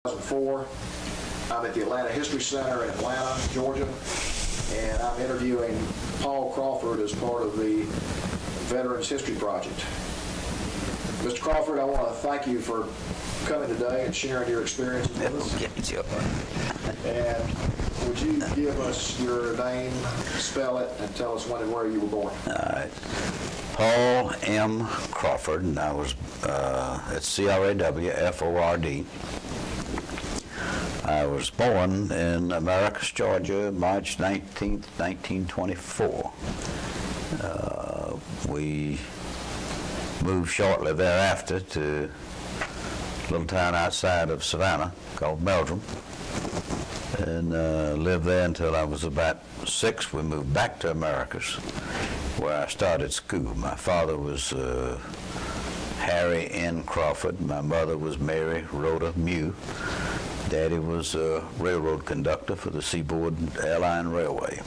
2004. I'm at the Atlanta History Center in Atlanta, Georgia, and I'm interviewing Paul Crawford as part of the Veterans History Project. Mr. Crawford, I want to thank you for coming today and sharing your experiences with us. And would you give us your name, spell it, and tell us when and where you were born? All right. Paul M. Crawford, and I was at C-R-A-W-F-O-R-D. I was born in Americus, Georgia, March 19th, 1924. We moved shortly thereafter to a little town outside of Savannah called Meldrum, and lived there until I was about 6. We moved back to Americus, where I started school. My father was Harry N. Crawford. My mother was Mary Rhoda Mew. Daddy was a railroad conductor for the Seaboard Airline Railway.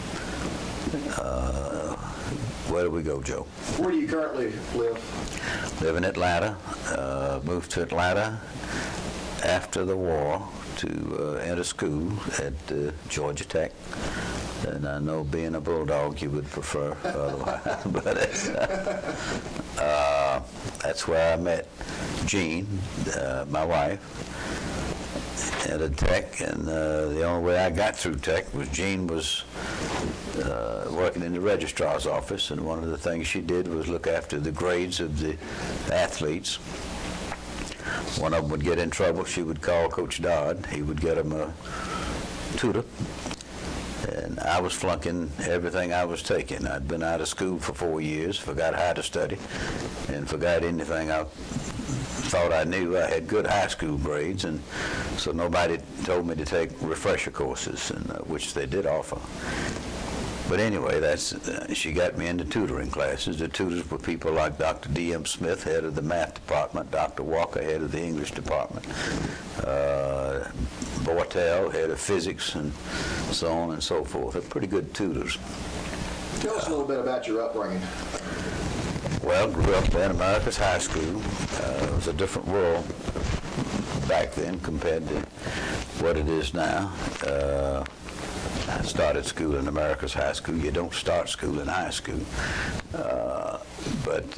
Where do we go, Joe? Where do you currently live? Live in Atlanta. Moved to Atlanta after the war to enter school at Georgia Tech. And I know being a bulldog you would prefer otherwise. But that's where I met Jean, my wife. Entered Tech, and the only way I got through Tech was Jean was working in the registrar's office, and one of the things she did was look after the grades of the athletes. One of them would get in trouble, she would call Coach Dodd. He would get him a tutor, and I was flunking everything I was taking. I'd been out of school for 4 years, forgot how to study, and forgot anything I thought I knew. I had good high school grades, and so nobody told me to take refresher courses, and which they did offer. But anyway, that's she got me into tutoring classes. The tutors were people like Dr. D.M. Smith, head of the math department, Dr. Walker, head of the English department, Bortel, head of physics, and so on and so forth. They're pretty good tutors. Tell us a little bit about your upbringing. Well, grew up in Americus High School. It was a different world back then compared to what it is now. I started school in Americus High School. You don't start school in high school. But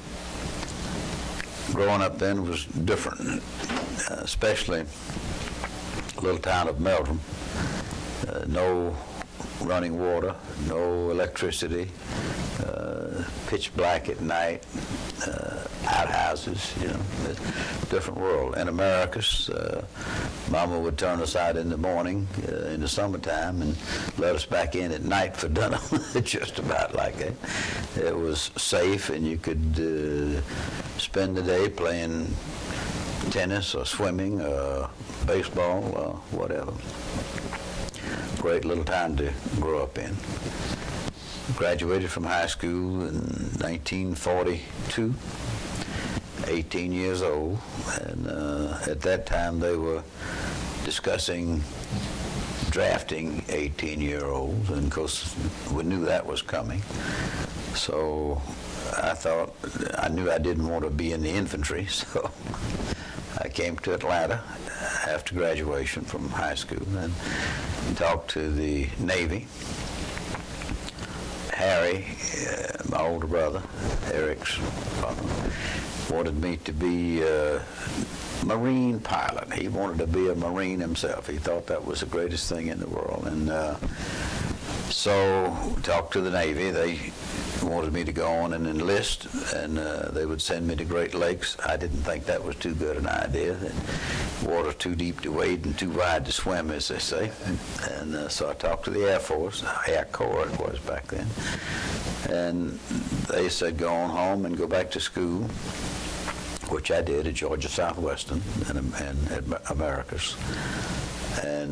growing up then was different, especially a little town of Meldrum. No running water, no electricity, pitch black at night, outhouses, you know, different world. In Americus, Mama would turn us out in the morning in the summertime and let us back in at night for dinner, just about like that. It was safe, and you could spend the day playing tennis or swimming or baseball or whatever. Great little town to grow up in. Graduated from high school in 1942, 18 years old, and at that time they were discussing drafting 18-year-olds, and of course we knew that was coming. So I knew I didn't want to be in the infantry, so I came to Atlanta after graduation from high school and talked to the Navy. Harry, my older brother, Eric's father, wanted me to be a Marine pilot. He wanted to be a Marine himself. He thought that was the greatest thing in the world. And so talked to the Navy. They wanted me to go on and enlist, and they would send me to Great Lakes. I didn't think that was too good an idea. Water too deep to wade and too wide to swim, as they say. And so I talked to the Air Force, Air Corps it was back then. And they said go on home and go back to school, which I did at Georgia Southwestern and at Americus. And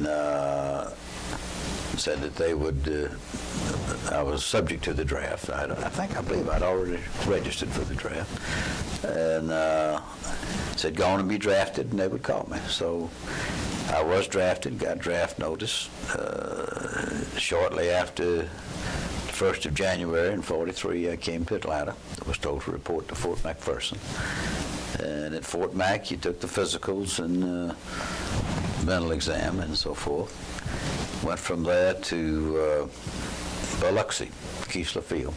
said that they would, I was subject to the draft. I believe I'd already registered for the draft. And said go on and be drafted, and they would call me. So I was drafted, got draft notice. Shortly after the 1st of January in '43, I came to Atlanta. I was told to report to Fort McPherson. And at Fort Mac, you took the physicals, and mental exam and so forth. Went from there to Biloxi, Keesler Field.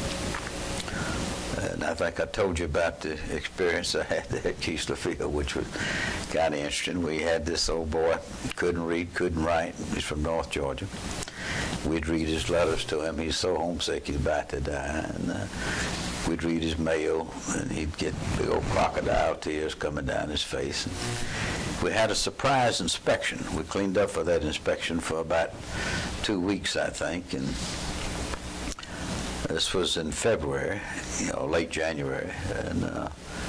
And I think I told you about the experience I had there at Keesler Field, which was kind of interesting. We had this old boy, couldn't read, couldn't write. He's from North Georgia. We'd read his letters to him. He's so homesick he's about to die. And we'd read his mail, and he'd get big old crocodile tears coming down his face. And we had a surprise inspection. We cleaned up for that inspection for about 2 weeks, I think. And this was in February, late January, and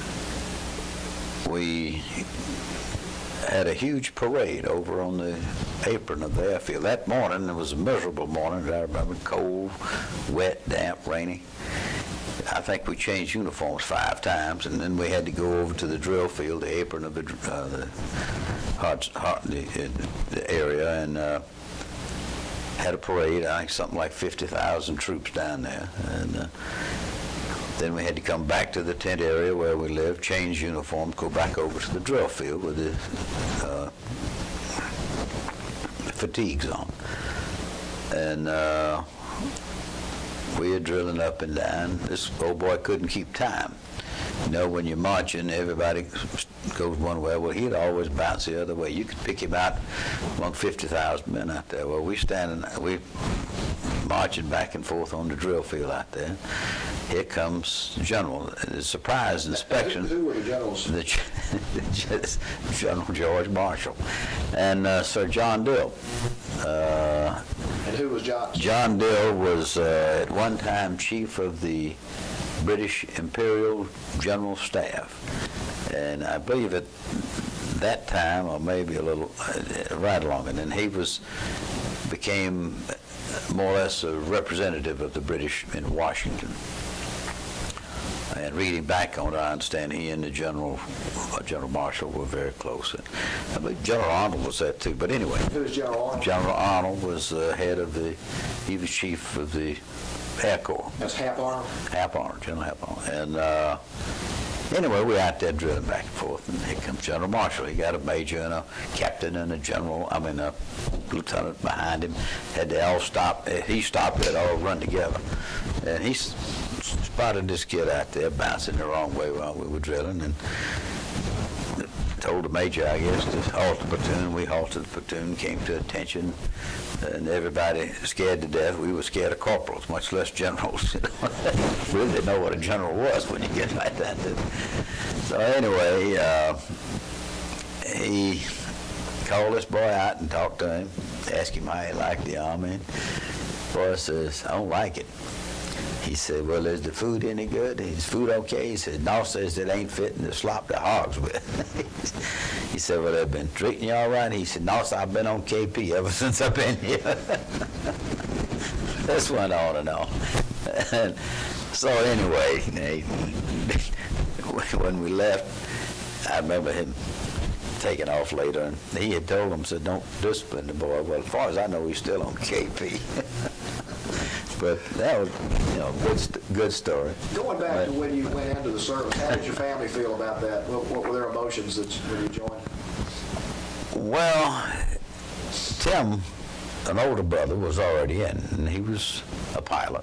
we had a huge parade over on the apron of the airfield. That morning, it was a miserable morning, I remember, cold, wet, damp, rainy. I think we changed uniforms 5 times, and then we had to go over to the drill field, the apron of the area, and had a parade. I think something like 50,000 troops down there, and then we had to come back to the tent area where we lived, change uniforms, go back over to the drill field with the fatigues on, and we were drilling up and down. This old boy couldn't keep time. When you're marching, everybody goes one way. Well, he'd always bounce the other way. You could pick him out among 50,000 men out there. Well, we marching back and forth on the drill field out there. Here comes the general. The surprise inspection. Who were the generals? General George Marshall and Sir John Dill. And who was John? John Dill was at one time chief of the British Imperial General Staff, and I believe at that time, or maybe a little right along, and then he became more or less a representative of the British in Washington. And reading back on it, I understand he and the General Marshall were very close. I believe General Arnold was that too. But anyway, who was General Arnold? General Arnold was head of he was chief of the Air Corps. That's Hap Arnold? Hap Arnold, General Hap Arnold. And anyway, we're out there drilling back and forth, and here comes General Marshall. He got a major and a captain and a lieutenant behind him. Had they all stop. He stopped. They'd all run together, and he spotted this kid out there bouncing the wrong way while we were drilling, and told the major, I guess, to halt the platoon. We halted the platoon, came to attention, and everybody scared to death. We were scared of corporals, much less generals. Really didn't know what a general was when you get like that. So anyway, he called this boy out and talked to him, asked him how he liked the Army. The boy says, I don't like it. He said, well, is the food any good? Is food okay? He said, no, says it ain't fitting to slop the hogs with. He said, well, they've been treating you all right? He said, no, sir, I've been on KP ever since I've been here. This went on and on. And so anyway, when we left, I remember him taking off later, and he had told him, said, don't discipline the boy. Well, as far as I know, he's still on KP. But that was, good story. Going back to when you went into the service, how did your family feel about that? What were their emotions when you joined? Well, Tim, an older brother, was already in, and he was a pilot.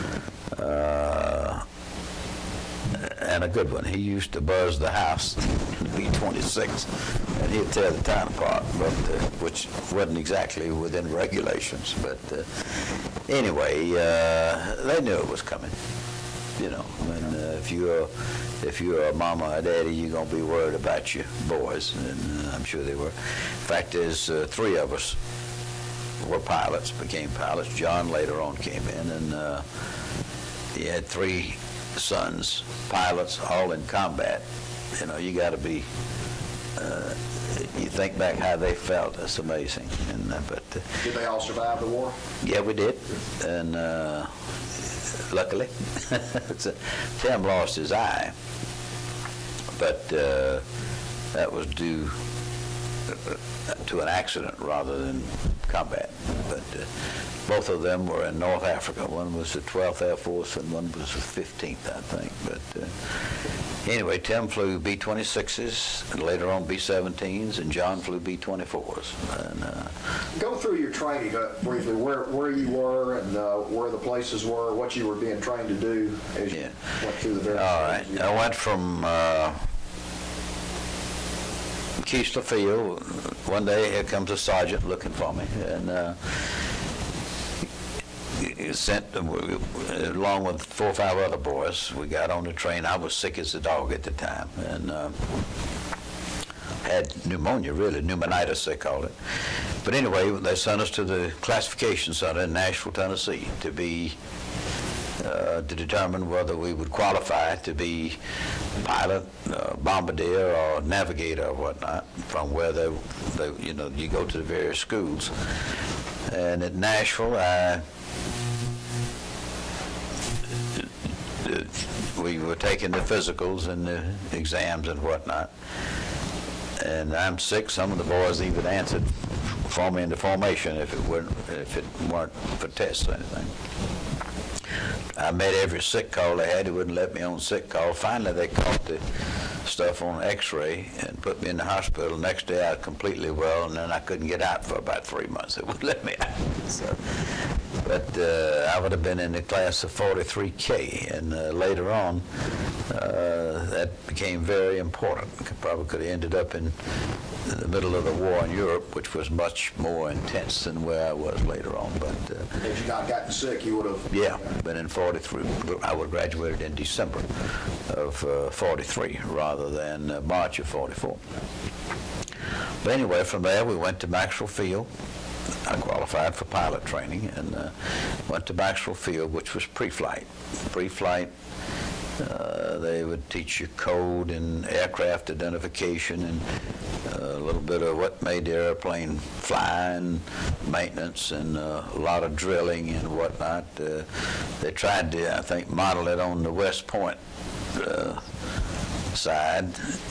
And a good one. He used to buzz the house, B-26, and he'd tear the town apart, but which wasn't exactly within regulations. But anyway, they knew it was coming. And if you're a mama or daddy, you're gonna be worried about your boys, and I'm sure they were. In fact, there's 3 of us were pilots, became pilots. John later on came in, and he had 3 sons, pilots, all in combat. You got to be. You think back how they felt. That's amazing. And did they all survive the war? Yeah, we did, and luckily, Tim lost his eye, but that was due to an accident rather than combat. But both of them were in North Africa. One was the 12th Air Force and one was the 15th, I think. But anyway, Tim flew B-26s and later on B-17s, and John flew B-24s. And go through your training briefly, where you were and where the places were, what you were being trained to do as you went through the various. All right. I went from Keesler Field. One day, here comes a sergeant looking for me, and he sent, along with 4 or 5 other boys. We got on the train. I was sick as a dog at the time, and had pneumonia, really, pneumonitis they called it. But anyway, they sent us to the classification center in Nashville, Tennessee, to be to determine whether we would qualify to be pilot, bombardier, or navigator, or whatnot. From where they you go to the various schools. And at Nashville, we were taking the physicals and the exams and whatnot. And I'm sick. Some of the boys even answered for me in the formation if it weren't for tests or anything. I made every sick call they had. They wouldn't let me on sick call. Finally, they caught the stuff on X-ray and put me in the hospital. The next day, I was completely well, and then I couldn't get out for about 3 months. They wouldn't let me out. So, but I would have been in the class of 43K, and later on, that became very important. Probably could have ended up in the middle of the war in Europe, which was much more intense than where I was later on. But if you not gotten sick, you would have. Yeah, been in 43. I would have graduated in December of 43 rather than March of 44. But anyway, from there we went to Maxwell Field. I qualified for pilot training and went to Maxwell Field, which was pre-flight. Pre-flight, they would teach you code and aircraft identification and a little bit of what made the airplane fly and maintenance and a lot of drilling and whatnot. They tried to, I think, model it on the West Point side.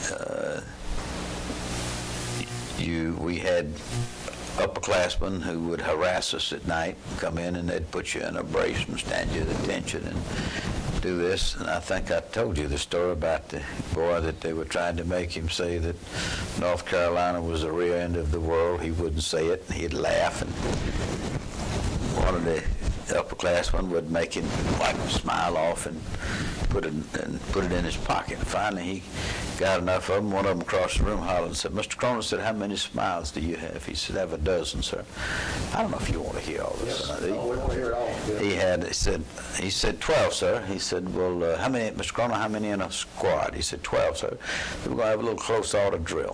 We had upperclassmen who would harass us at night, come in and they'd put you in a brace and stand you at attention and do this. And I think I told you the story about the boy that they were trying to make him say that North Carolina was the rear end of the world. He wouldn't say it, and he'd laugh, and one of the upperclassmen would make him wipe a smile off and put it in his pocket. Finally, he got enough of them. One of them across the room hollered and said, "Mr. Cronin," said, "how many smiles do you have?" He said, "I have a dozen, sir." I don't know if you want to hear all this. Yes. We want to hear it all. Yeah. He said, 12, sir. He said, "Well, how many, Mr. Cronin, how many in a squad?" He said, 12, sir. We're going to have a little close order drill.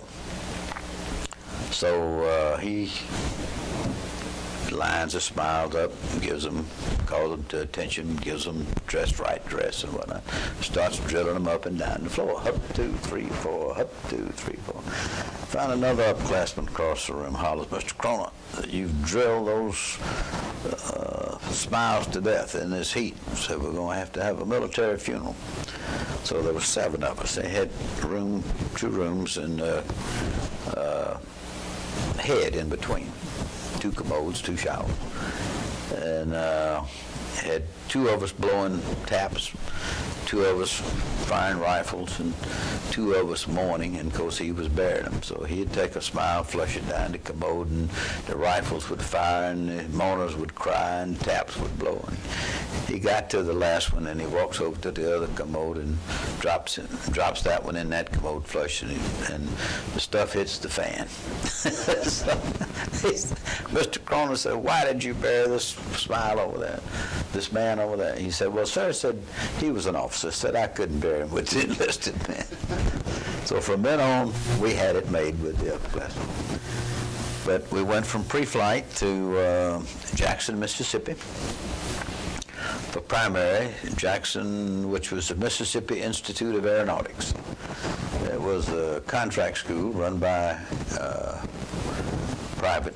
So he lines the smiles up, gives them, calls them to attention, gives them dressed right dress and whatnot, starts drilling them up and down the floor. Up, 2, 3, 4, up, 2, 3, 4. Found another upperclassman across the room, hollers, "Mr. Cronin, you've drilled those smiles to death in this heat, so we're going to have a military funeral." So there were 7 of us. They had 2 rooms and head in between. 2 commodes, 2 showers, and had 2 of us blowing taps, 2 of us firing rifles, and 2 of us mourning, and of course he was burying them. So he'd take a smile, flush it down the commode, and the rifles would fire, and the mourners would cry, and taps would blow. And he got to the last one, and he walks over to the other commode and drops that one in that commode, flush, and the stuff hits the fan. So, Mr. Cronin said, "Why did you bury this smile over there, this man over there?" He said, "Well, sir," said, "he was an officer," said, "I couldn't bury him with the enlisted men." So from then on, we had it made with the upperclassmen. But we went from pre-flight to Jackson, Mississippi. For primary, Jackson, which was the Mississippi Institute of Aeronautics. It was a contract school run by private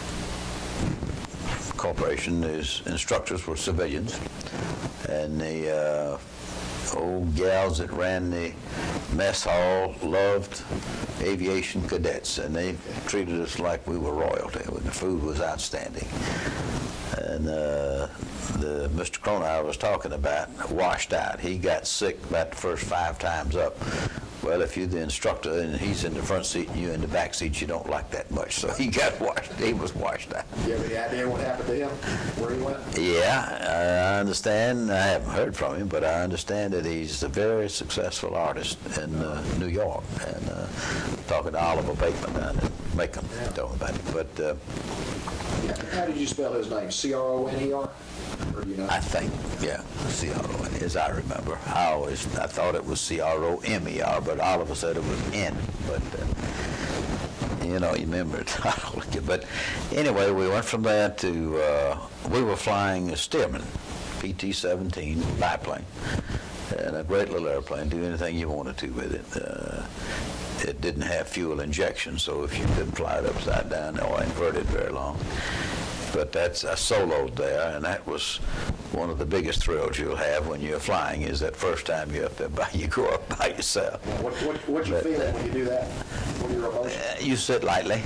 corporation. His instructors were civilians, and the old gals that ran the mess hall loved aviation cadets, and they treated us like we were royalty. The food was outstanding. And Mr. Cronin I was talking about washed out. He got sick about the first 5 times up. Well, if you're the instructor and he's in the front seat and you're in the back seat, you don't like that much. So he was washed out. You have any idea what happened to him, where he went? Yeah, I understand. I haven't heard from him, but I understand that he's a very successful artist in New York. And talking to Oliver Bateman down in Macon, told me about it. But how did you spell his name? C-R-O-N-E-R? Or do you know? I think, yeah, C-R-O-N, as I remember. I thought it was C-R-O-M-E-R, but Oliver said it was N. But, you remember it. But anyway, we went from there to, we were flying a Stearman, PT-17 biplane, and a great little airplane. Do anything you wanted to with it. It didn't have fuel injection, so if you couldn't fly it upside down or invert it very long. But I soloed there, and that was one of the biggest thrills you'll have when you're flying, is that first time you're up there you go up by yourself. What's your feeling when you do that? What are your emotions? You sit lightly.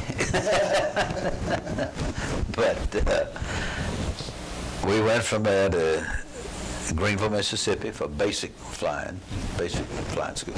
But we went from there to Greenville, Mississippi for basic flying school,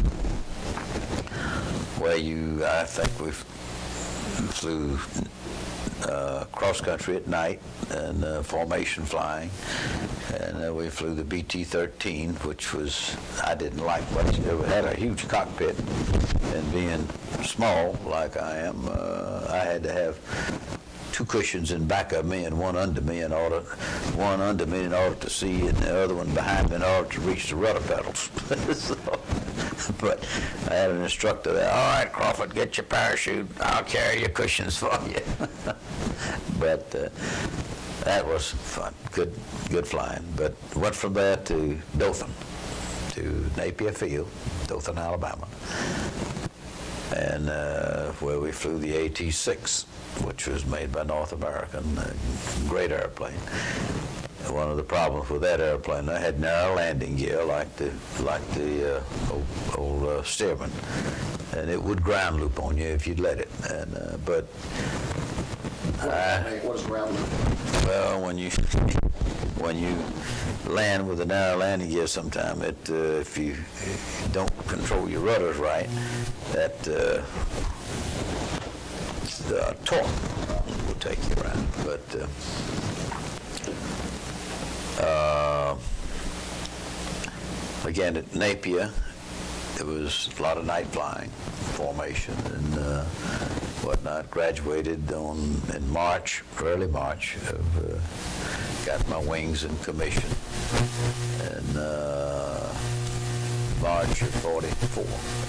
where I think we flew cross country at night and formation flying, and we flew the BT-13, which I didn't like much. It had a huge cockpit, and being small like I am, I had to have 2 cushions in back of me and one under me in order to see, and the other one behind me in order to reach the rudder pedals. But I had an instructor there. All right, Crawford, get your parachute. I'll carry your cushions for you. But that was fun, good flying. But went from there to Dothan, to Napier Field, Dothan, Alabama, and where we flew the AT-6, which was made by North American, a great airplane. One of the problems with that airplane, I had narrow landing gear like the old Stearman, and it would ground loop on you if you'd let it. And but what is ground loop? Well, when you land with a narrow landing gear, sometime if you don't control your rudders right, that the torque will take you around. But again, at Napier, it was a lot of night flying, formation, and whatnot. Graduated in March, early March, got my wings in commission in March of '44.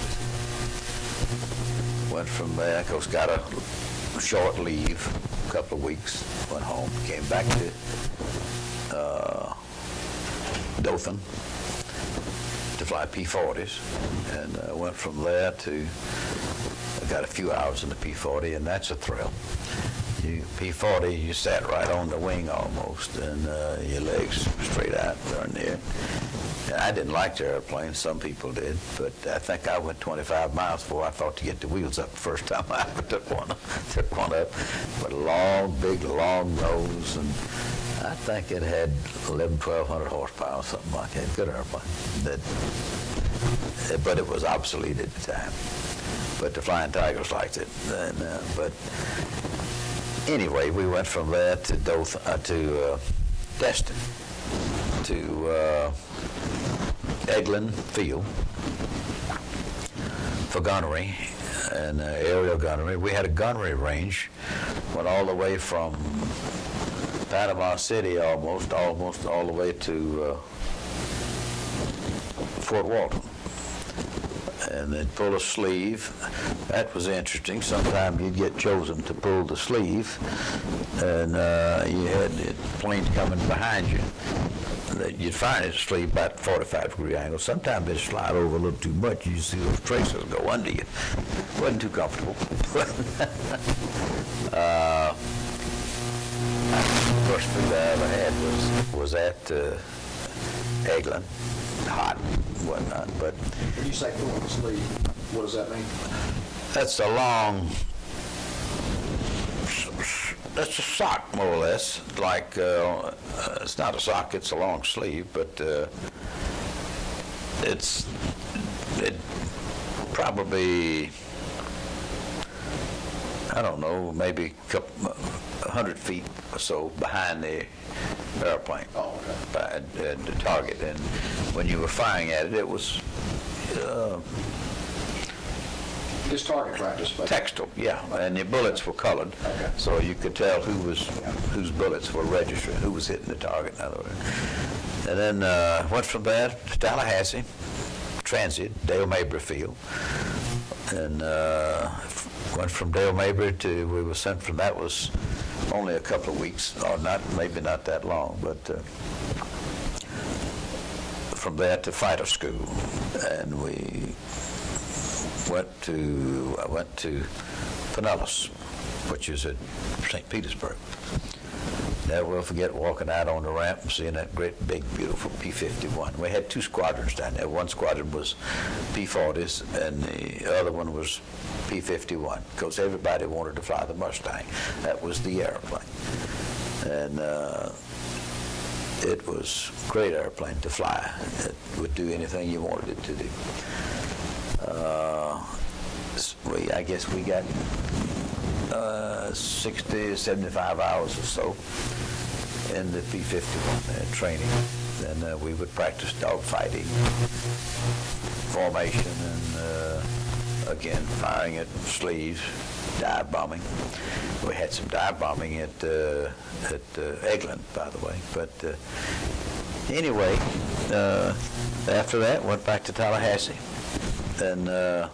Went from there, of course, got a short leave, a couple of weeks, went home, came back to Dothan to fly P-40s, and went from there to, I got a few hours in the P-40, and that's a thrill. P-40, you sat right on the wing almost, and your legs straight out darn near. And I didn't like the airplane, some people did, but I think I went 25 miles before I thought to get the wheels up the first time I ever took one up. But a long, big, long nose, and I think it had 1,200 horsepower, something like that. Good airplane. But it was obsolete at the time. But the Flying Tigers liked it. And, but anyway, we went from there to Destin, to Eglin Field for gunnery and aerial gunnery. We had a gunnery range, went all the way from Panama City almost all the way to Fort Walton. And they'd pull a sleeve. That was interesting. Sometimes you'd get chosen to pull the sleeve, and you had the planes coming behind you. You'd find it sleeve about 45-degree angle. Sometimes they'd slide over a little too much. You'd see those tracers go under you. Wasn't too comfortable. First food I ever had was at Eglin, hot and whatnot. But when you say pulling the sleeve, what does that mean? that's a long, that's a sock, more or less. Like, it's not a sock, it's a long sleeve, but it probably, I don't know, maybe a couple, 100 feet or so behind the airplane. Oh, okay. At the target. And when you were firing at it, it was Just target practice, but textile, yeah, and the bullets were colored, okay. so you could tell whose bullets were registered, who was hitting the target, in other words. And then went from there to Tallahassee, transit, Dale Mabry Field, and went from Dale Mabry to, we were sent from, that was only a couple of weeks, or maybe not that long, but from there to fighter school, and I went to Pinellas, which is at St. Petersburg. Never will forget walking out on the ramp and seeing that great, big, beautiful P-51. We had two squadrons down there. One squadron was P-40s, and the other one was P-51, because everybody wanted to fly the Mustang. That was the airplane. And it was a great airplane to fly. It would do anything you wanted it to do. I guess we got 60, 75 hours or so in the P-51 training. Then we would practice dogfighting, formation, and again firing at sleeves, dive bombing. We had some dive bombing at Eglin, by the way. But anyway, after that, went back to Tallahassee, and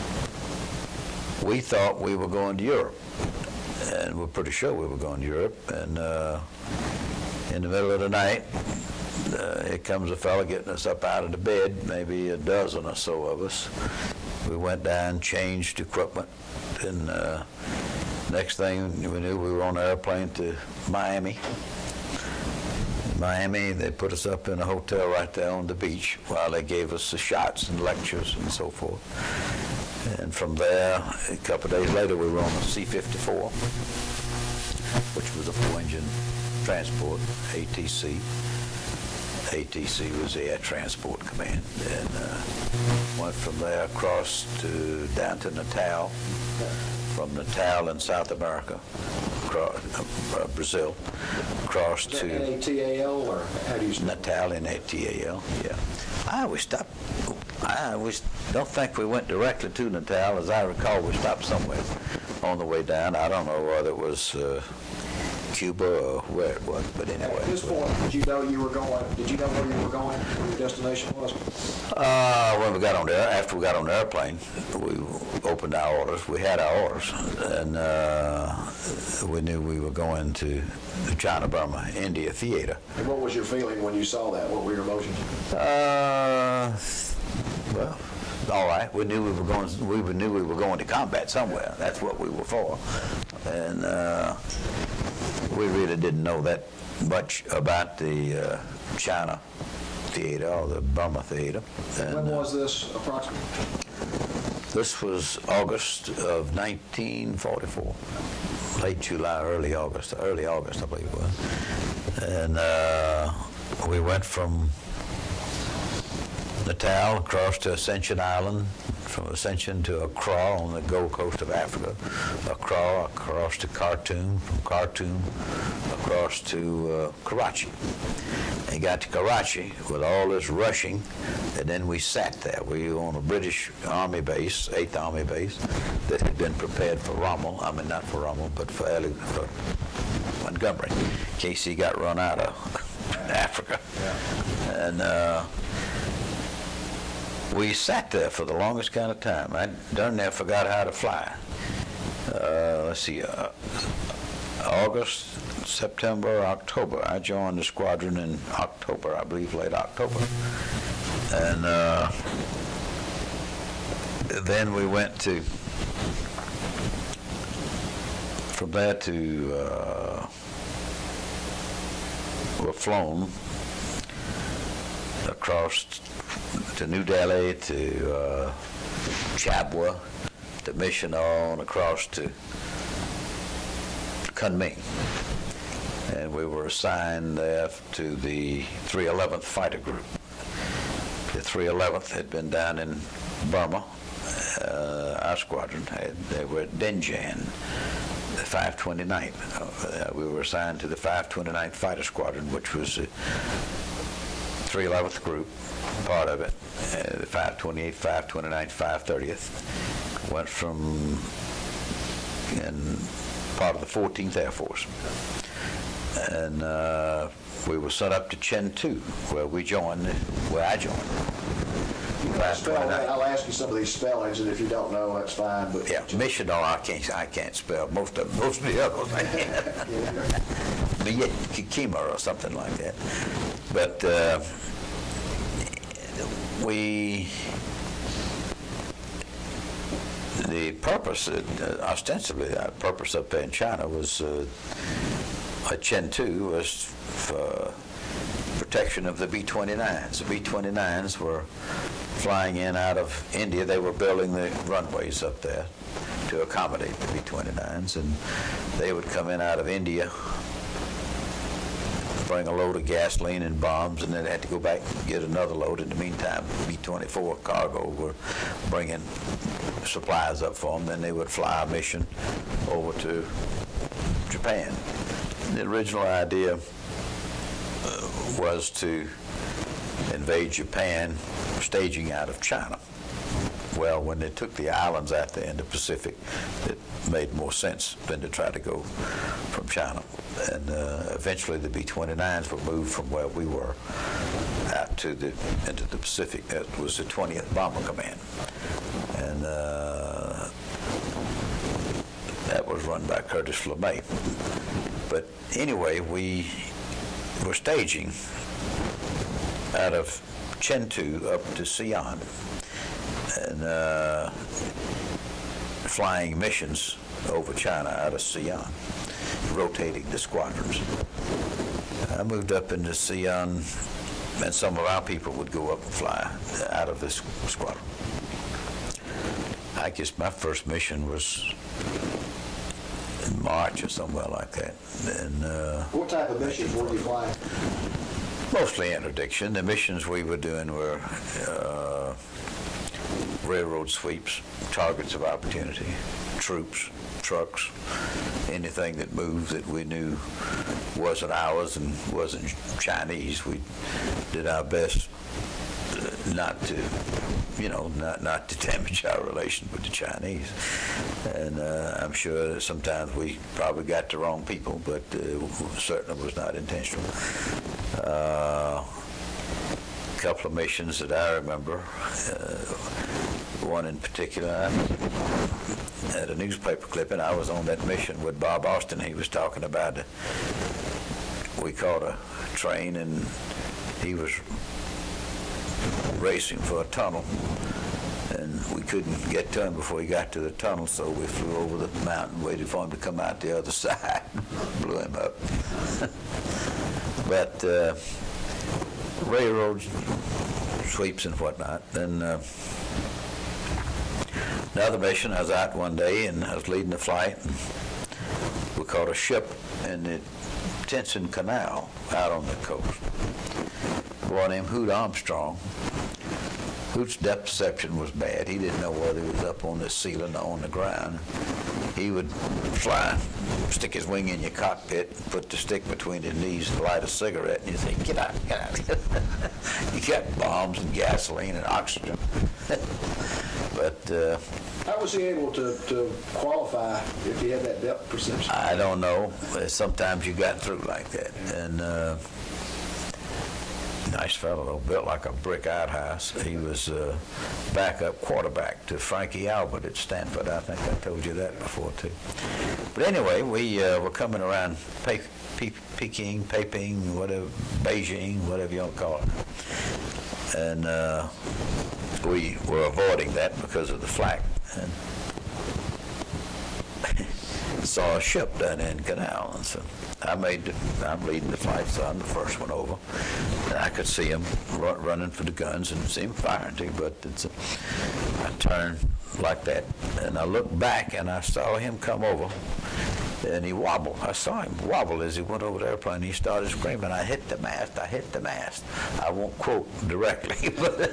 we thought we were going to Europe, and we're pretty sure we were going to Europe. And in the middle of the night, here comes a fellow getting us up out of the bed, maybe a dozen or so of us. We went down, changed equipment, and next thing we knew, we were on an airplane to Miami. In Miami, they put us up in a hotel right there on the beach while they gave us the shots and lectures and so forth. And from there, a couple of days later, we were on a C-54, which was a four-engine transport, ATC. ATC was the Air Transport Command. And went from there across to down to Natal, from Natal in South America, across, Brazil, across to N-A-T-A-L, or how do you say Natal, N-A-T-A-L, yeah. I don't think we went directly to Natal. As I recall, we stopped somewhere on the way down. I don't know whether it was Cuba or where it was, but anyway. At this point, did you know you were going? Did you know where you were going? Where your destination was? When we got on there, after we got on the airplane, we opened our orders. We had our orders, and we knew we were going to the China-Burma-India Theater. And what was your feeling when you saw that? What were your emotions? Well, all right. We knew we were going. We knew we were going to combat somewhere. That's what we were for, and we really didn't know that much about the China Theater or the Burma Theater. And, when was this approximately? This was August of 1944. Late July, early August, I believe it was. And we went from Natal across to Ascension Island, from Ascension to Accra on the Gold Coast of Africa, Accra across to Khartoum, from Khartoum across to Karachi. And got to Karachi with all this rushing, and then we sat there. We were on a British Army base, 8th Army base, that had been prepared for Rommel. I mean, not for Rommel, but for Montgomery, in case he got run out of Africa. Yeah. And we sat there for the longest kind of time. I darn near forgot how to fly. Let's see, August, September, October. I joined the squadron in October, I believe, late October. And then we went to, from there to, were flown across to New Delhi, to Chabwa, to Mission, on across to Kunming. And we were assigned there to the 311th Fighter Group. The 311th had been down in Burma. Our squadron, they were at Denjan, the 529th. We were assigned to the 529th Fighter Squadron, which was the 311th Group, part of it. The 528th, 529th, 530th went from in part of the 14th Air Force. And we were sent up to Chen 2, where I joined. I'll ask you some of these spellings, and if you don't know, that's fine. But yeah, Mission, I can't spell most of them. Most of the others I can. Kikima or something like that. But the purpose, ostensibly, our purpose up there in China was at Chen 2 was for protection of the B-29s. The B-29s were flying in out of India. They were building the runways up there to accommodate the B-29s, and they would come in out of India, bring a load of gasoline and bombs, and then they had to go back and get another load. In the meantime, B-24 cargo were bringing supplies up for them. Then they would fly a mission over to Japan. The original idea was to invade Japan, staging out of China. Well, when they took the islands out there in the Pacific, it made more sense than to try to go from China. And eventually the B-29s were moved from where we were out to into the Pacific. That was the 20th Bomber Command. And that was run by Curtis LeMay. But anyway, we were staging out of Chen 2 up to Xi'an, and flying missions over China out of Xi'an, rotating the squadrons. I moved up into Xi'an, and some of our people would go up and fly out of this squadron. I guess my first mission was in March or somewhere like that. And what type of missions were you flying? Mostly interdiction. The missions we were doing were railroad sweeps, targets of opportunity, troops, trucks, anything that moved that we knew wasn't ours and wasn't Chinese. We did our best not to, not to damage our relations with the Chinese. And I'm sure that sometimes we probably got the wrong people, but certainly was not intentional. A couple of missions that I remember, one in particular, I had a newspaper clipping. I was on that mission with Bob Austin. He was talking about we caught a train, and he was racing for a tunnel, and we couldn't get to him before he got to the tunnel, so we flew over the mountain, waited for him to come out the other side, blew him up. But railroad sweeps and whatnot. Then another mission, I was out one day, and I was leading the flight, and we caught a ship in the Tenson Canal out on the coast. A boy named Hoot Armstrong. Hoot's depth perception was bad. He didn't know whether he was up on the ceiling or on the ground. He would fly, stick his wing in your cockpit, and put the stick between his knees and light a cigarette, and you say, get out, get out. You got bombs and gasoline and oxygen. But how was he able to qualify if he had that depth perception? I don't know. Sometimes you got through like that. And nice fellow, though, built like a brick outhouse. He was backup quarterback to Frankie Albert at Stanford. I think I told you that before, too. But anyway, we were coming around Peking, whatever, Beijing, whatever you want to call it. And we were avoiding that because of the flak. And saw a ship down in the canal, and so I'm leading the flight, so I'm the first one over. And I could see him running for the guns and see him firing too, but I turned like that, and I looked back, and I saw him come over, and he wobbled. I saw him wobble as he went over the airplane. He started screaming, "I hit the mast, I hit the mast." I won't quote directly,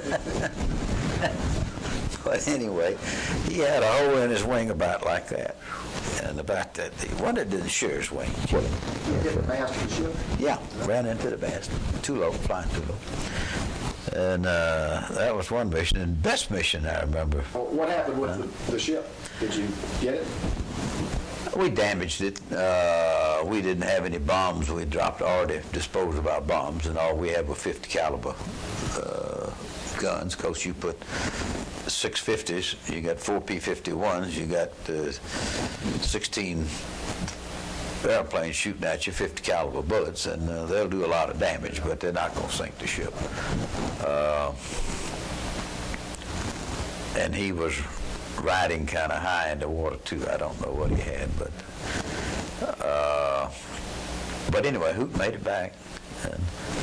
but anyway, he had a hole in his wing about like that. And about that, he wanted to the shearer's wing. You hit the mast of the ship? Yeah, ran into the mast. Too low, flying too low. And that was one mission. And best mission I remember. What happened with the ship? Did you get it? We damaged it. We didn't have any bombs. We dropped already disposed of our bombs, and all we had were 50 caliber guns. Of course, you put 650s, you got 4 P-51s, you got 16 airplanes shooting at you 50 caliber bullets, and they'll do a lot of damage, but they're not going to sink the ship. And he was riding kind of high in the water too. I don't know what he had, but anyway, Hoot made it back. And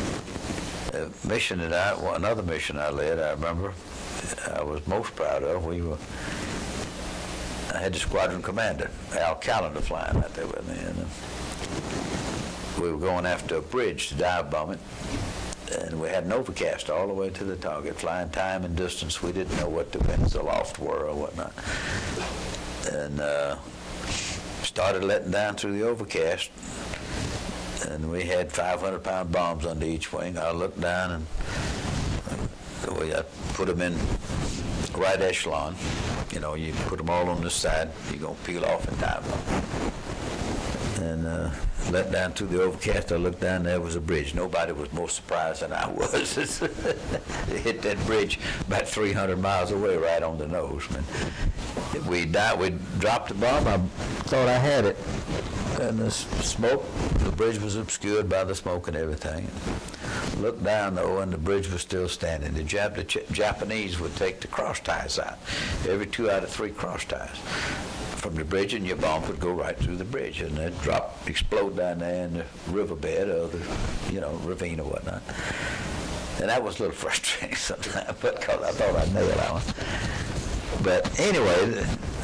another mission I led, I remember, I was most proud of. I had the squadron commander, Al Callender, flying out there with me, and we were going after a bridge to dive bomb it, and we had an overcast all the way to the target, flying time and distance. We didn't know what the winds aloft were or whatnot, and started letting down through the overcast, and we had 500-pound bombs under each wing. I looked down, and I put them in right echelon. You know, you put them all on this side, you're going to peel off and dive them. And let down through the overcast, I looked down, there was a bridge. Nobody was more surprised than I was. They hit that bridge about 300 miles away, right on the nose. Man. We dropped the bomb, I thought I had it. And the smoke, the bridge was obscured by the smoke and everything. Looked down, though, and the bridge was still standing. The Japanese would take the cross ties out, every 2 out of 3 cross ties from the bridge, and your bomb would go right through the bridge, and it explode down there in the riverbed or the, ravine or whatnot. And that was a little frustrating sometimes, because I thought I'd nail that one. But anyway,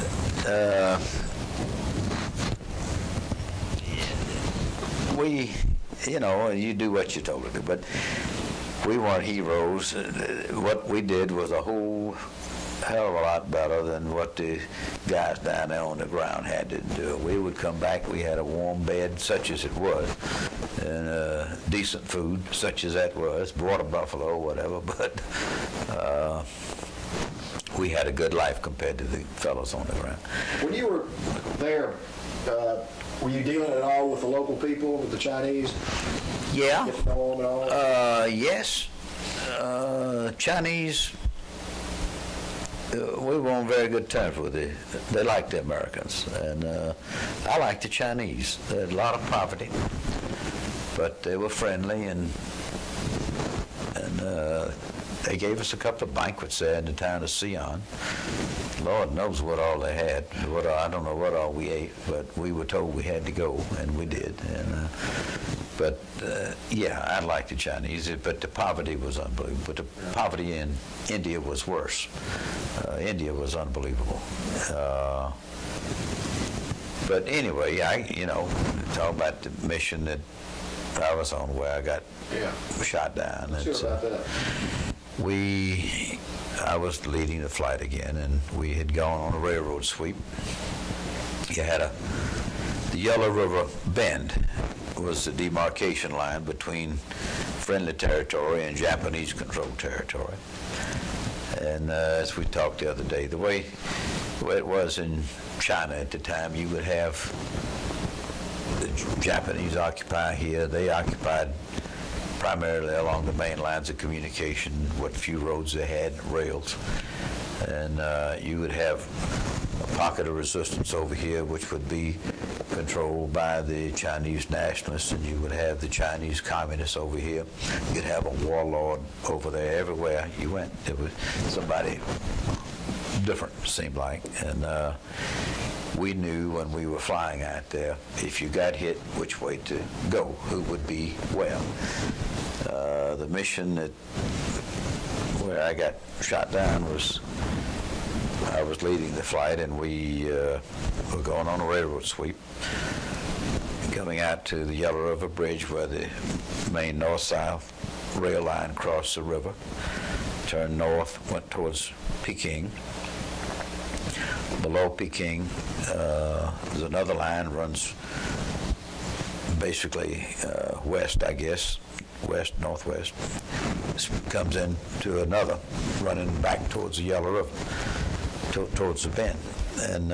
you do what you're told to do, but we weren't heroes. What we did was a whole hell of a lot better than what the guys down there on the ground had to do. We would come back, we had a warm bed, such as it was, and decent food, such as that was, water buffalo or whatever, but we had a good life compared to the fellows on the ground. When you were there, were you dealing at all with the local people, with the Chinese? Yeah. Get to know them at all? Yes. Chinese, we were on very good terms with them. They liked the Americans, and I liked the Chinese. They had a lot of poverty, but they were friendly, and they gave us a couple of banquets there in the town of Sion. Lord knows what all they had. I don't know what all we ate, but we were told we had to go, and we did. And yeah, I liked the Chinese, but the poverty was unbelievable. But the poverty in India was worse. India was unbelievable. But anyway, talk about the mission that I was on, where I got shot down. Sure about that. I was leading the flight again, and we had gone on a railroad sweep. You had the Yellow River Bend was the demarcation line between friendly territory and Japanese-controlled territory. And as we talked the other day, the way it was in China at the time, you would have the Japanese occupy here. They occupied primarily along the main lines of communication, what few roads they had, rails. And you would have a pocket of resistance over here, which would be controlled by the Chinese nationalists, and you would have the Chinese communists over here. You'd have a warlord over there. Everywhere you went, there was somebody different, it seemed like. And we knew when we were flying out there, if you got hit, which way to go, who would be where. The mission where I got shot down I was leading the flight, and we were going on a railroad sweep, coming out to the Yellow River Bridge where the main north-south rail line crossed the river, turned north, went towards Peking. Below Peking, there's another line runs basically west, I guess, west, northwest. This comes into another, running back towards the Yellow River, towards the bend. And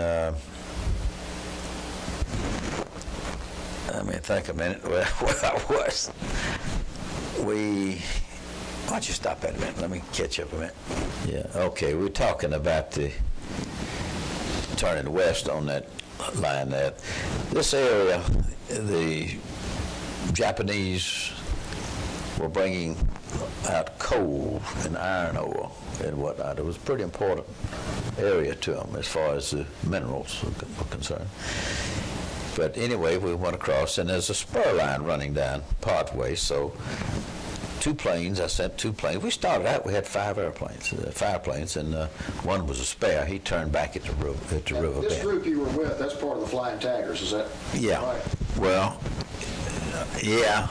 think a minute where I was. Why don't you stop that a minute? Let me catch up a minute. Yeah, okay, we're talking about the turning west on that line there. This area, the Japanese were bringing out coal and iron ore and whatnot. It was a pretty important area to them as far as the minerals were concerned. But anyway, we went across, and there's a spur line running down part way, so I sent two planes. We started out, we had 5 airplanes, and one was a spare. He turned back at the river This bend. group you were with, that's part of the Flying Taggers, is that Yeah. right? Well, yeah.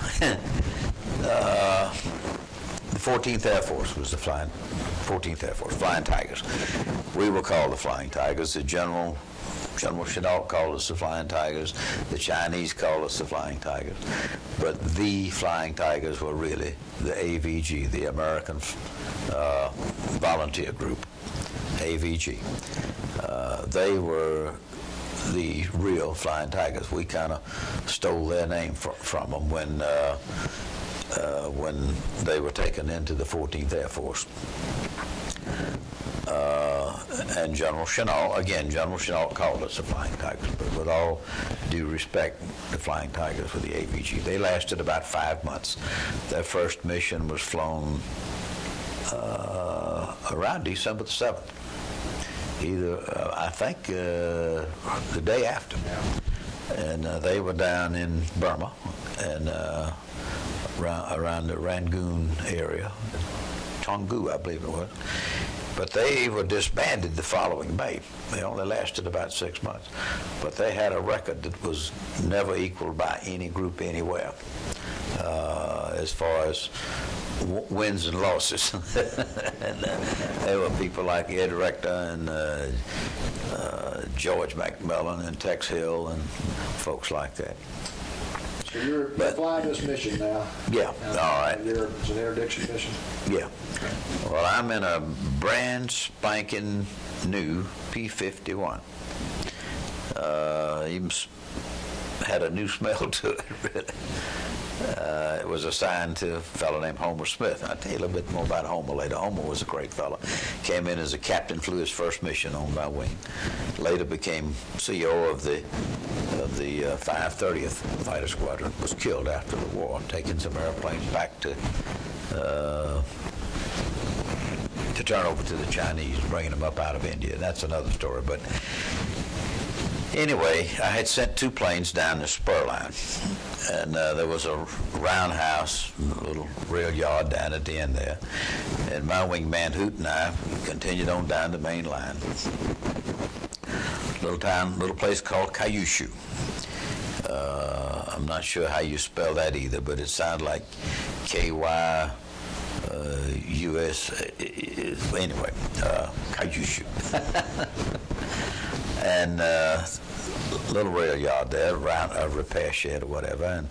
The 14th Air Force was the 14th Air Force, Flying Tigers. We were called the Flying Tigers. The General Chennault called us the Flying Tigers. The Chinese called us the Flying Tigers. But the Flying Tigers were really the AVG, the American Volunteer Group, AVG. They were the real Flying Tigers. We kind of stole their name from them when they were taken into the 14th Air Force. And General Chennault called us the Flying Tigers, but with all due respect, the Flying Tigers were the AVG. They lasted about 5 months. Their first mission was flown around December the 7th. I think the day after. And they were down in Burma and around the Rangoon area, Toungoo, I believe it was. But they were disbanded the following May. They only lasted about 6 months. But they had a record that was never equaled by any group anywhere as far as wins and losses. And there were people like Ed Rector and George McMillan and Tex Hill and folks like that. So you're flying this mission now. Yeah, all right. It's an interdiction mission? Yeah. Well, I'm in a brand spanking new P-51. Even had a new smell to it, really. It was assigned to a fellow named Homer Smith. I'll tell you a little bit more about Homer later. Homer was a great fellow. Came in as a captain, flew his first mission on my wing. Later became CEO of the 530th Fighter Squadron. Was killed after the war, taking some airplanes back to turn over to the Chinese, bringing them up out of India. That's another story. But anyway, I had sent 2 planes down the spur line, and there was a roundhouse, a little rail yard down at the end there, and my wingman Hoot and I continued on down the main line. Little place called Kyushu. I'm not sure how you spell that either, but it sounds like K-Y-U-S. Anyway, Kyushu. And little rail yard there, around a repair shed or whatever, and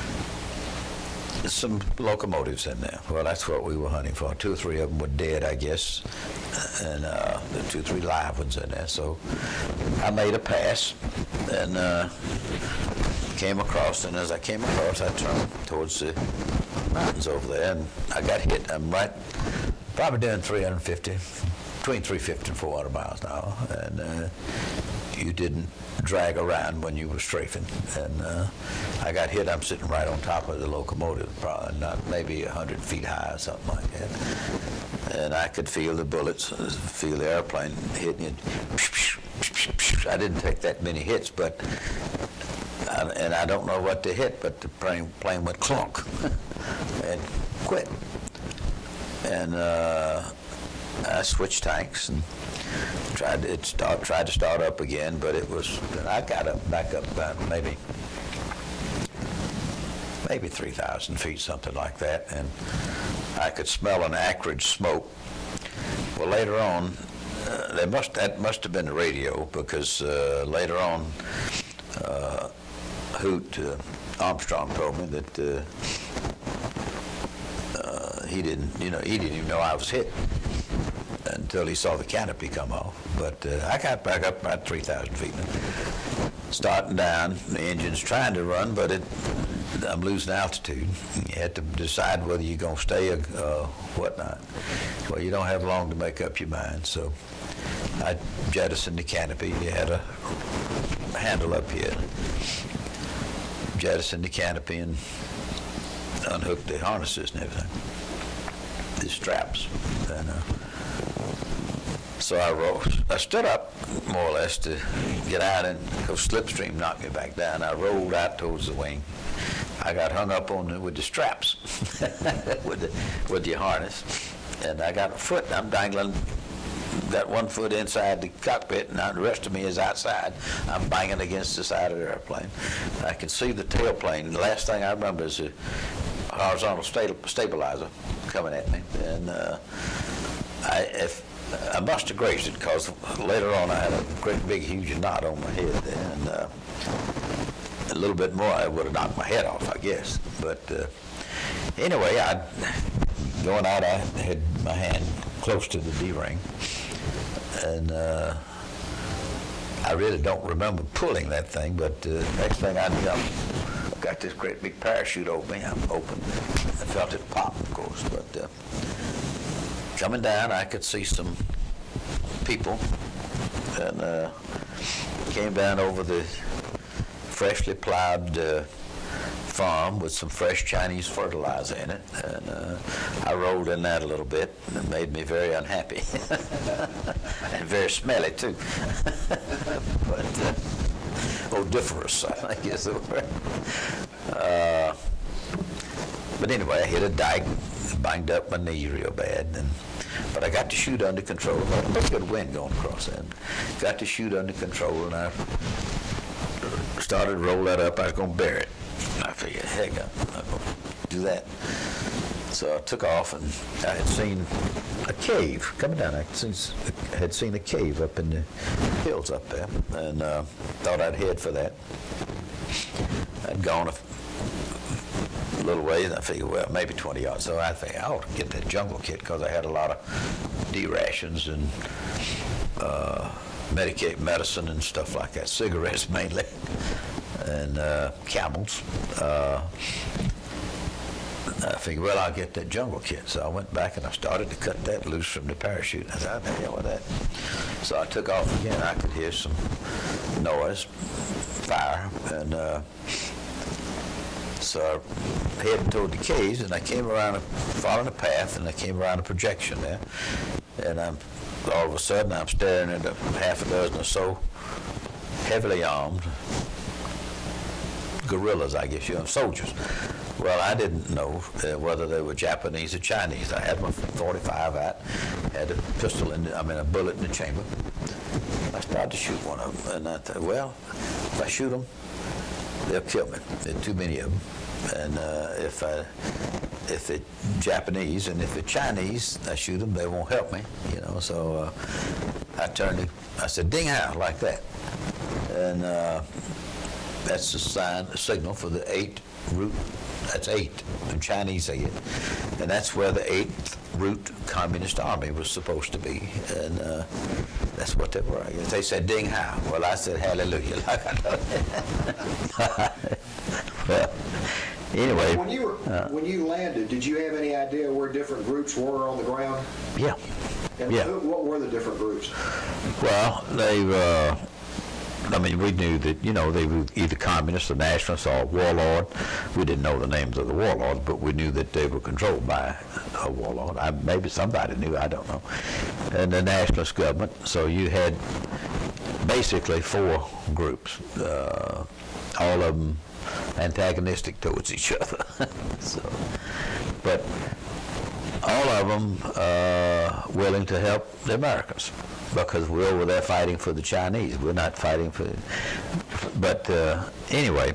some locomotives in there. Well, that's what we were hunting for. 2 or 3 of them were dead, I guess, and there were 2 or 3 live ones in there. So I made a pass and came across, and as I came across, I turned towards the mountains over there, and I got hit. I'm probably doing between 350 and 400 miles an hour, and you didn't drag around when you were strafing. And I got hit. I'm sitting right on top of the locomotive, probably not maybe 100 feet high or something like that. And I could feel the bullets, feel the airplane hitting it. I didn't take that many hits, but and I don't know what to hit, but the plane went clunk and quit. And I switched tanks and tried to start up again, but it was. I got back up about maybe 3,000 feet, something like that, and I could smell an acrid smoke. Well, later on, that must have been the radio, because later on, Hoot Armstrong told me that he didn't even know I was hit until he saw the canopy come off. But I got back up about 3,000 feet, starting down. The engine's trying to run, but I'm losing altitude. You had to decide whether you're going to stay or whatnot. Well, you don't have long to make up your mind, so I jettisoned the canopy. You had a handle up here. Jettisoned the canopy and unhooked the harnesses and everything, the straps. And so I stood up more or less to get out, and because slipstream knocked me back down, I rolled out towards the wing. I got hung up on with the straps, with the harness, and I got a foot. I'm dangling, got one foot inside the cockpit, and the rest of me is outside. I'm banging against the side of the airplane. I can see the tailplane. The last thing I remember is a horizontal stabilizer coming at me, and I must have grazed it, because later on I had a great big huge knot on my head, and a little bit more I would have knocked my head off, I guess. But anyway, going out, I had my hand close to the D-ring, and I really don't remember pulling that thing, but next thing I knew, I've got this great big parachute over me. I'm open. I felt it pop, of course, but coming down, I could see some people, and came down over the freshly plowed farm with some fresh Chinese fertilizer in it, and I rolled in that a little bit, and it made me very unhappy and very smelly too. But odoriferous, I guess the word. But anyway, I hit a dike, banged up my knee real bad, but I got the chute under control. I had a pretty good wind going across that. Got the chute under control, and I started to roll that up. I was going to bear it. I figured, heck, I'm going to do that. So I took off, and I had seen a cave coming down. I had seen a cave up in the hills up there, and thought I'd head for that. I'd gone a little ways, and I figured, well, maybe 20 yards. So I think I ought to get that jungle kit, because I had a lot of D rations and medicine and stuff like that, cigarettes mainly, and camels. I figured, well, I'll get that jungle kit. So I went back and I started to cut that loose from the parachute. I said, the hell with that. So I took off again. I could hear some noise, fire, and so I headed toward the caves, and I came around, following a path, and I came around a projection there, and all of a sudden I'm staring at half a dozen or so heavily armed guerrillas, I guess, soldiers. Well, I didn't know whether they were Japanese or Chinese. I had my .45 out, had a pistol a bullet in the chamber. I started to shoot one of them, and I thought, well, if I shoot them, they'll kill me. There are too many of them. And if they're Japanese and if they're Chinese, I shoot them, they won't help me, So I said, ding how, like that. And that's the signal for the 8 route. That's 8 in Chinese, I get. And that's where the 8th route Communist Army was supposed to be. And that's what they were, I guess. They said, ding how. Well, I said, hallelujah. Like I know. Well, anyway. When you landed, did you have any idea where different groups were on the ground? Yeah. And yeah. What were the different groups? Well, I mean, we knew that, you know, they were either communists or nationalists or warlord. We didn't know the names of the warlords, but we knew that they were controlled by a warlord. Maybe somebody knew, I don't know. And the nationalist government. So you had basically 4 groups, all of them antagonistic towards each other. So, but all of them willing to help the Americans, because we're over there fighting for the Chinese. We're not fighting for, but anyway,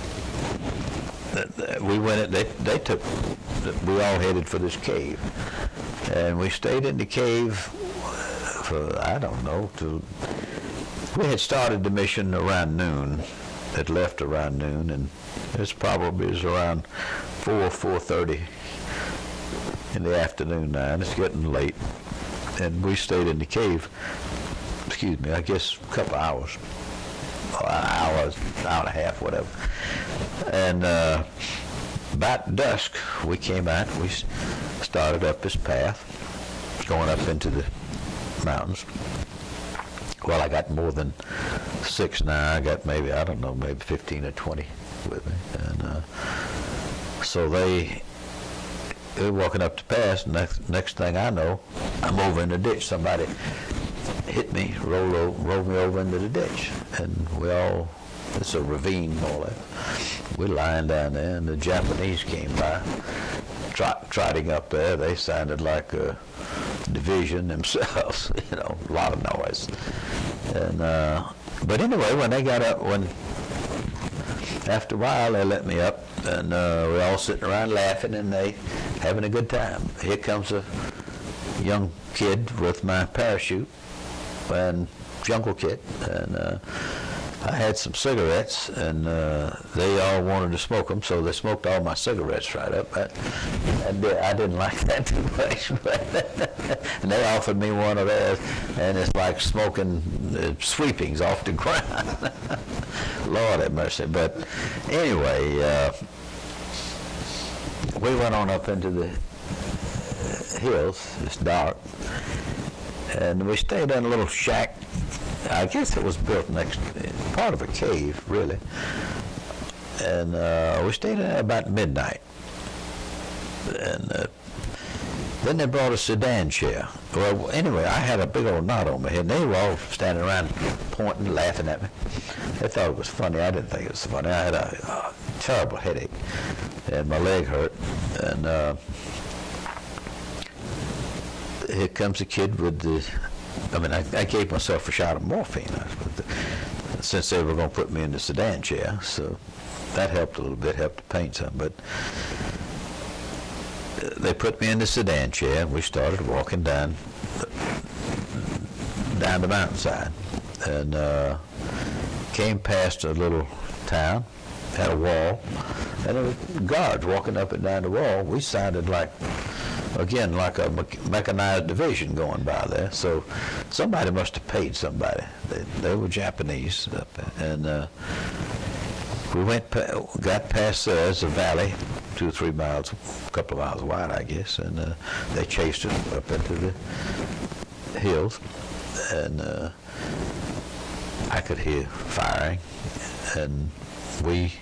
we went, they took, we all headed for this cave. And we stayed in the cave for, I don't know, we had started the mission around noon, had left around noon, and it probably was around 4:30 in the afternoon now, and it's getting late. And we stayed in the cave, excuse me, I guess a couple hours, or an hour and a half, whatever. And about dusk, we came out, we started up this path, going up into the mountains. Well, I got more than 6 now. I got maybe, I don't know, maybe 15 or 20 with me. And so they were walking up the pass, and next thing I know, I'm over in the ditch. Somebody hit me, rolled me over into the ditch. And we all, it's a ravine more or less. We're lying down there, and the Japanese came by, trotting up there. They sounded like a division themselves, you know, a lot of noise. And but anyway, when they got up, after a while they let me up, and we're all sitting around laughing, and they having a good time. Here comes a young kid with my parachute and jungle kit, and I had some cigarettes, and they all wanted to smoke them, so they smoked all my cigarettes right up. I didn't like that too much, and they offered me one of theirs, and it's like smoking sweepings off the ground. Lord have mercy. But anyway, we went on up into the hills. It's dark, and we stayed in a little shack. I guess it was built next, part of a cave, really. And we stayed in there about midnight. And then they brought a sedan chair. Well, anyway, I had a big old knot on my head, and they were all standing around pointing, laughing at me. They thought it was funny. I didn't think it was funny. I had a terrible headache, and my leg hurt. And here comes a kid with the, I mean, I gave myself a shot of morphine since they were going to put me in the sedan chair, so that helped a little bit, helped the pain some. But they put me in the sedan chair, and we started walking down the mountainside, and came past a little town, had a wall, and there were guards walking up and down the wall. We sounded like, again, like a mechanized division going by there. So somebody must have paid somebody. They were Japanese up there. And we got past there. There's a valley, 2 or 3 miles, a couple of miles wide, I guess. And they chased us up into the hills. And I could hear firing. And we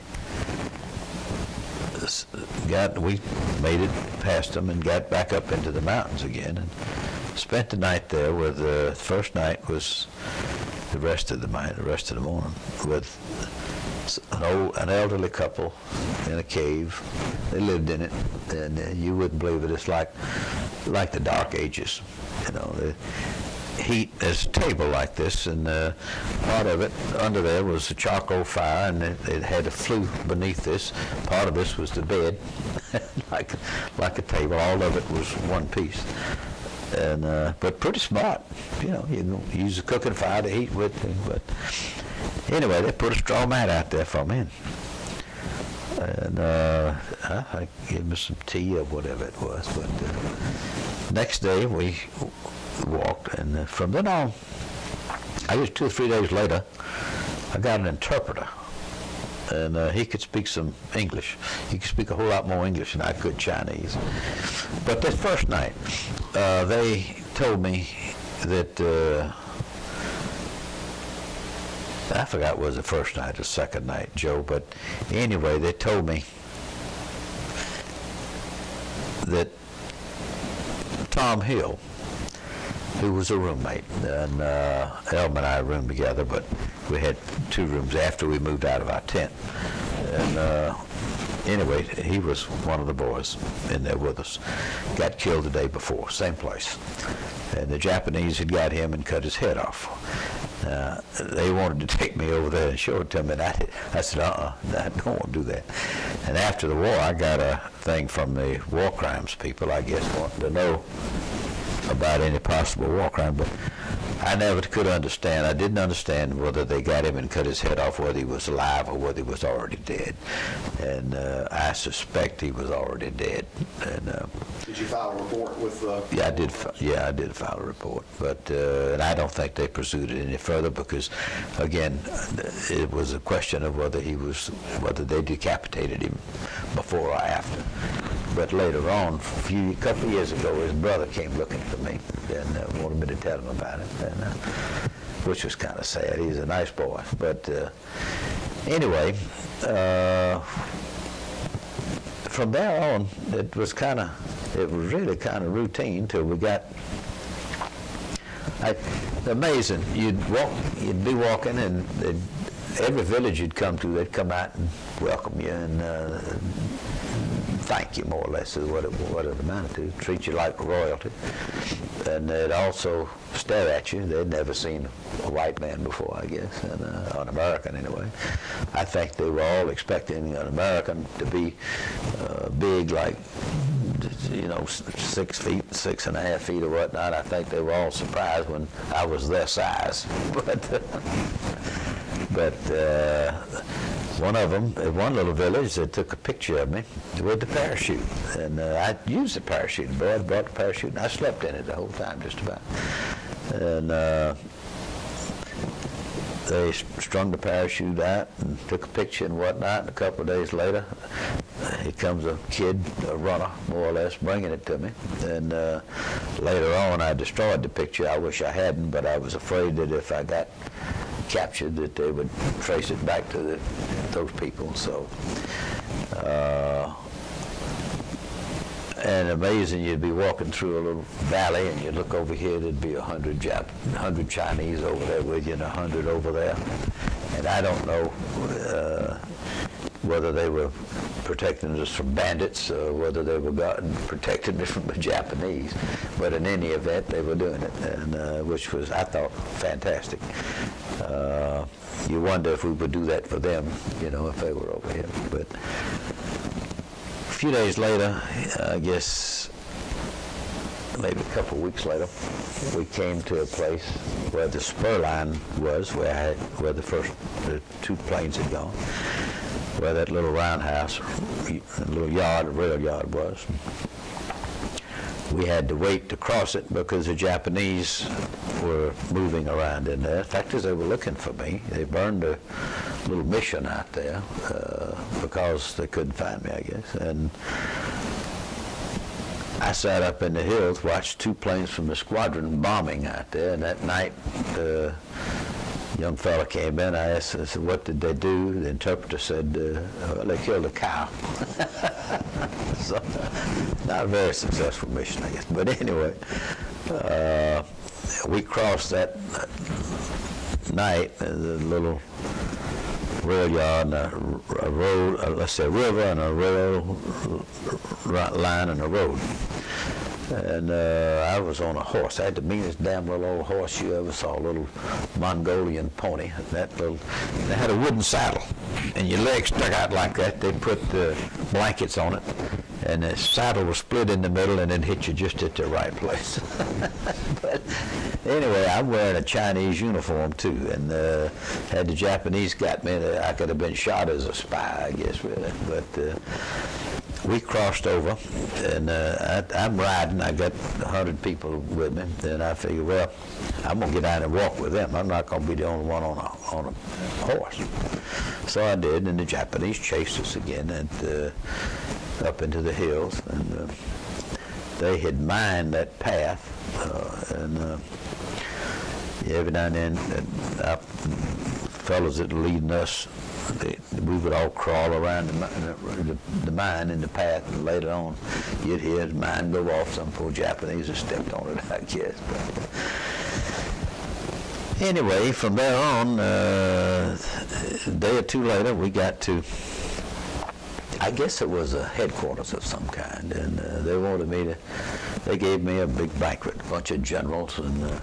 made it past them and got back up into the mountains again, and spent the night there. With the first night was the rest of the morning with an elderly couple in a cave. They lived in it, and you wouldn't believe it. It's like the Dark Ages, you know. The heat, there's a table like this, and part of it under there was a charcoal fire, and it had a flue beneath this. Part of this was the bed, like a table. All of it was one piece, and but pretty smart. You know, you can use a cooking fire to heat with. But anyway, they put a straw mat out there for me, and I gave me some tea or whatever it was. But next day we walked, and from then on, I guess 2 or 3 days later, I got an interpreter, and he could speak some English. He could speak a whole lot more English than I could Chinese. But that first night, they told me that I forgot was the first night or second night, Joe, but anyway, they told me that Tom Hill, who was a roommate, and Elm and I roomed together, but we had 2 rooms after we moved out of our tent. And anyway, he was one of the boys in there with us. Got killed the day before, same place. And the Japanese had got him and cut his head off. They wanted to take me over there and show it to me, and I said, I don't want to do that. And after the war, I got a thing from the war crimes people, I guess, wanting to know about any possible war crime, but I never could understand. I didn't understand whether they got him and cut his head off, whether he was alive or whether he was already dead. And I suspect he was already dead. And did you file a report with? Yeah, I did. I did file a report, but and I don't think they pursued it any further because, again, it was a question of whether they decapitated him before or after. But later on, a couple of years ago, his brother came looking for me and wanted me to tell him about it, which was kind of sad. He's a nice boy. But anyway, from there on, it was really kind of routine till we got. Amazing. You'd be walking, and every village you'd come to, they'd come out and welcome you and thank you, more or less, is what it amounted to. Treat you like royalty. And they'd also stare at you. They'd never seen a white man before, I guess, and an American anyway. I think they were all expecting an American to be big, like, 6 feet, 6.5 feet or whatnot. I think they were all surprised when I was their size. But one of them, in one little village, they took a picture of me with the parachute. And I used the parachute. The boys brought the parachute, and I slept in it the whole time, just about. And they strung the parachute out and took a picture and whatnot. And a couple of days later, here comes a kid, a runner, more or less, bringing it to me. And later on, I destroyed the picture. I wish I hadn't, but I was afraid that if I got captured, that they would trace it back to those people. So, and amazing, you'd be walking through a little valley, and you'd look over here, there'd be 100 Chinese over there with you, and 100 over there. And I don't know whether they were protecting us from bandits or whether they were protecting us from the Japanese. But in any event, they were doing it, and which was, I thought, fantastic. You wonder if we would do that for them, if they were over here. But a few days later, I guess maybe a couple of weeks later, we came to a place where the spur line was, where the 2 planes had gone, where that little roundhouse, a little yard, a rail yard was. We had to wait to cross it because the Japanese were moving around in there. In fact, as they were looking for me, they burned a little mission out there because they couldn't find me, I guess. And I sat up in the hills, watched 2 planes from the squadron bombing out there, and that night, young fella came in. I said, what did they do? The interpreter said, well, they killed a cow. So, not a very successful mission, I guess. But anyway, we crossed that night, the little rail yard, and a road, let's say a river, and a rail line and a road. And I was on a horse. I had the meanest damn little old horse you ever saw, a little Mongolian pony. They had a wooden saddle, and your legs stuck out like that. They put blankets on it, and the saddle was split in the middle, and it hit you just at the right place. But anyway, I'm wearing a Chinese uniform too, and had the Japanese got me, I could have been shot as a spy, I guess, really. But we crossed over, and I'm riding. I got 100 people with me, and I figured, well, I'm going to get down and walk with them. I'm not going to be the only one on a horse. So I did, and the Japanese chased us again and up into the hills, and they had mined that path, and every now and then, fellows that were leading us, we would all crawl around the mine in the path, and later on you'd hear the mine go off. Some poor Japanese had stepped on it, I guess. But anyway, from there on, a day or two later, we got to, I guess it was a headquarters of some kind, and they wanted me to, they gave me a big banquet, a bunch of generals and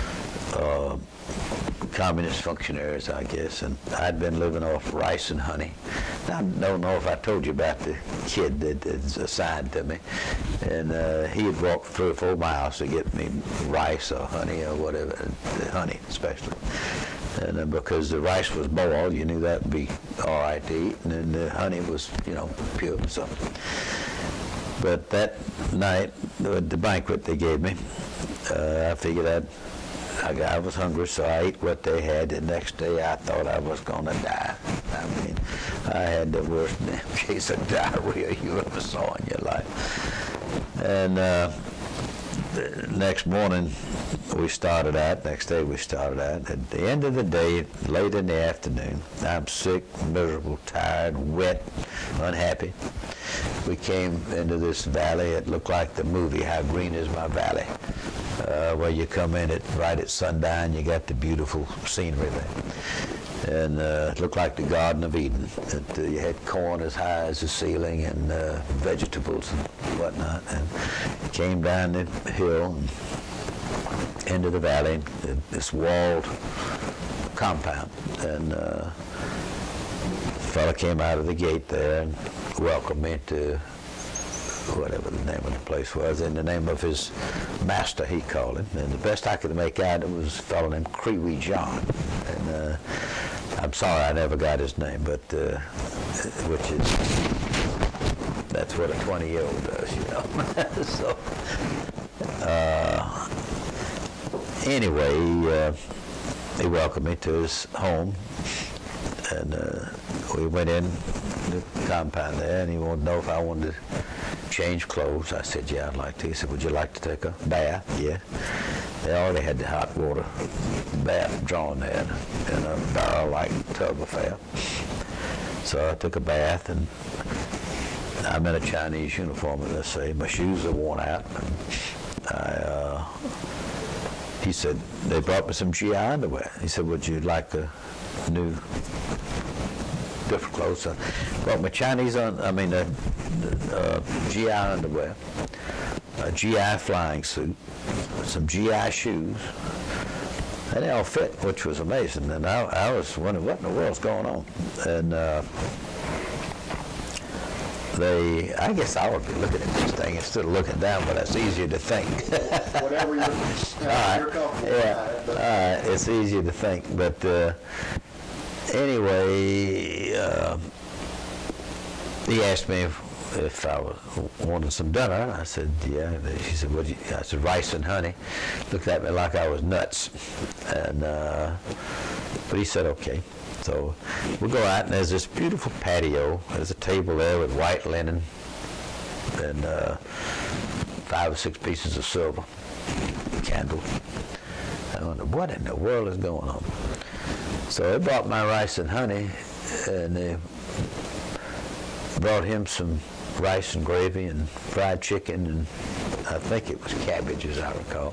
communist functionaries, I guess, and I'd been living off rice and honey. Now, I don't know if I told you about the kid that's assigned to me, and he had walked 3 or 4 miles to get me rice or honey or whatever, honey especially. And because the rice was boiled, you knew that would be all right to eat, and then the honey was, you know, pure. So, but that night, the banquet they gave me, I figured I was hungry, so I ate what they had. The next day, I thought I was going to die. I mean, I had the worst damn case of diarrhea you ever saw in your life. And the next morning, next day we started out. At the end of the day, late in the afternoon, I'm sick, miserable, tired, wet, unhappy. We came into this valley. It looked like the movie, How Green Is My Valley, where you come in right at sundown, you got the beautiful scenery there. And it looked like the Garden of Eden. You had corn as high as the ceiling and vegetables and whatnot. And came down the hill and into the valley, this walled compound. And a fellow came out of the gate there and welcomed me to whatever the name of the place was, in the name of his master, he called him. And the best I could make out, it was a fellow named Cree John. And I'm sorry I never got his name, but which is, that's what a 20-year-old does, you know. So anyway, he welcomed me to his home, and we went in the compound there, and he wanted to know if I wanted to change clothes. I said, yeah, I'd like to. He said, would you like to take a bath? Yeah. They already had the hot water bath drawn there in a barrel-like tub affair. So I took a bath, and I'm in a Chinese uniform, as I say. My shoes are worn out. And he said, they brought me some GI underwear. He said, would you like a new, different clothes? So I brought my GI underwear, a GI flying suit, some GI shoes, and they all fit, which was amazing. And I was wondering, what in the world's going on? And I guess I would be looking at this thing instead of looking down, but that's easier to think. Whatever you're comfortable with. Yeah, it's easier to think. But anyway, he asked me if I wanted some dinner. I said, yeah. He said, what? I said, rice and honey. Looked at me like I was nuts. And but he said, okay. So we go out, and there's this beautiful patio. There's a table there with white linen and 5 or 6 pieces of silver, candles. I wonder, what in the world is going on? So they brought my rice and honey, and they brought him some rice and gravy and fried chicken, and I think it was cabbage, as I recall.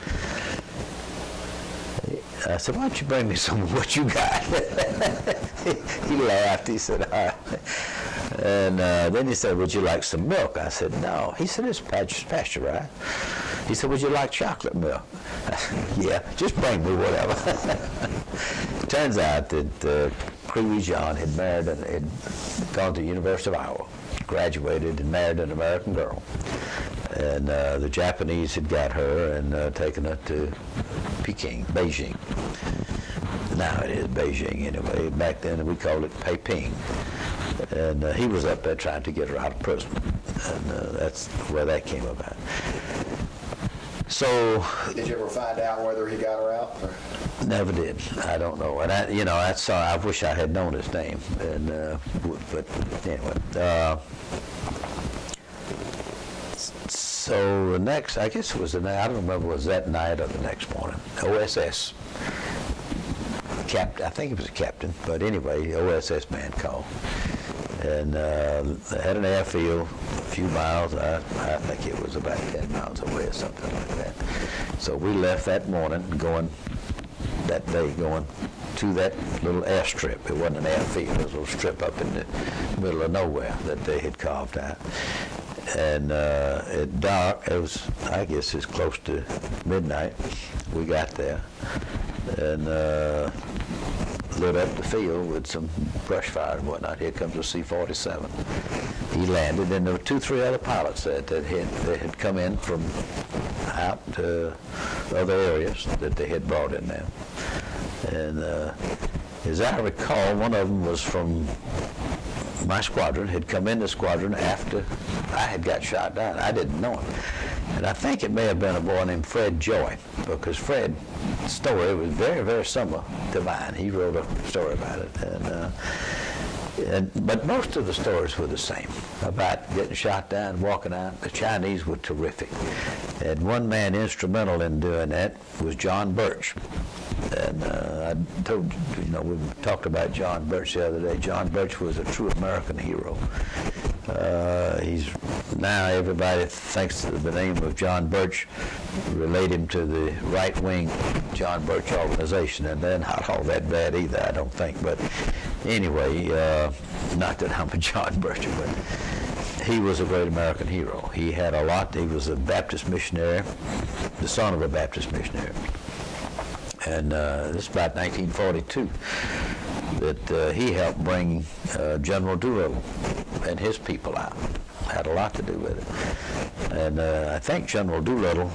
I said, why don't you bring me some of what you got? He laughed. He said, all right. And then he said, would you like some milk? I said, no. He said, it's pasteurized. He said, would you like chocolate milk? I said, yeah, just bring me whatever. Turns out that Cree John had married, had gone to the University of Iowa, graduated and married an American girl. And the Japanese had got her and taken her to Beijing. Now it is Beijing anyway. Back then we called it Peiping. And he was up there trying to get her out of prison. And that's where that came about. So. Did you ever find out whether he got her out? Or? Never did. I don't know. And I wish I had known his name. And but anyway. So the next, I guess it was the night, I don't remember, was that night or the next morning, OSS captain, I think it was a captain, but anyway, the OSS man called. And they had an airfield a few miles, I think it was about 10 miles away or something like that. So we left that morning going to that little airstrip. It wasn't an airfield, it was a little strip up in the middle of nowhere that they had carved out. And at dark, it was, I guess it's close to midnight, we got there and lit up the field with some brush fire and whatnot. Here comes a C-47. He landed, and there were 2, 3 other pilots that had come in from out to other areas that they had brought in there. And as I recall, one of them was from my squadron, had come in the squadron after I had got shot down. I didn't know him. And I think it may have been a boy named Fred Joy, because Fred's story was very, very similar to mine. He wrote a story about it. But most of the stories were the same, about getting shot down, walking out. The Chinese were terrific. And one man instrumental in doing that was John Birch. And I told you, we talked about John Birch the other day. John Birch was a true American hero. He's now, everybody thinks the name of John Birch relate him to the right-wing John Birch organization, and they're not all that bad either, I don't think. But anyway, not that I'm a John Birch, but he was a great American hero. He had a lot. He was a Baptist missionary, the son of a Baptist missionary. And this is about 1942 that he helped bring General Doolittle and his people out. Had a lot to do with it. And I think General Doolittle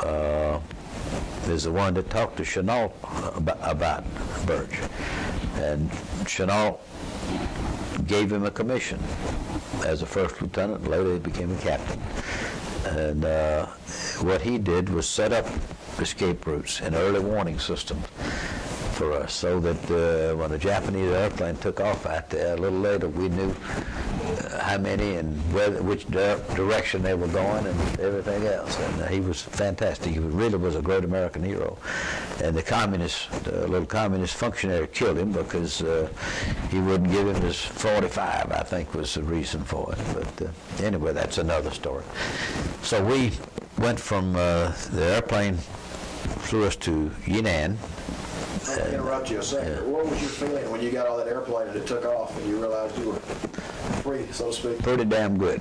is the one that talked to Chenault about Birch. And Chenault gave him a commission as a first lieutenant, and later he became a captain. And what he did was set up escape routes and early warning systems for us, so that when a Japanese airplane took off out there, a little later we knew how many and which direction they were going and everything else. And he was fantastic. He really was a great American hero. And the little communist functionary killed him because he wouldn't give him his 45, I think was the reason for it. But anyway, that's another story. So we went from the airplane, flew us to Yunnan. Let me interrupt you a second. Yeah. What was your feeling when you got on that airplane and it took off and you realized you were free, so to speak? Pretty damn good.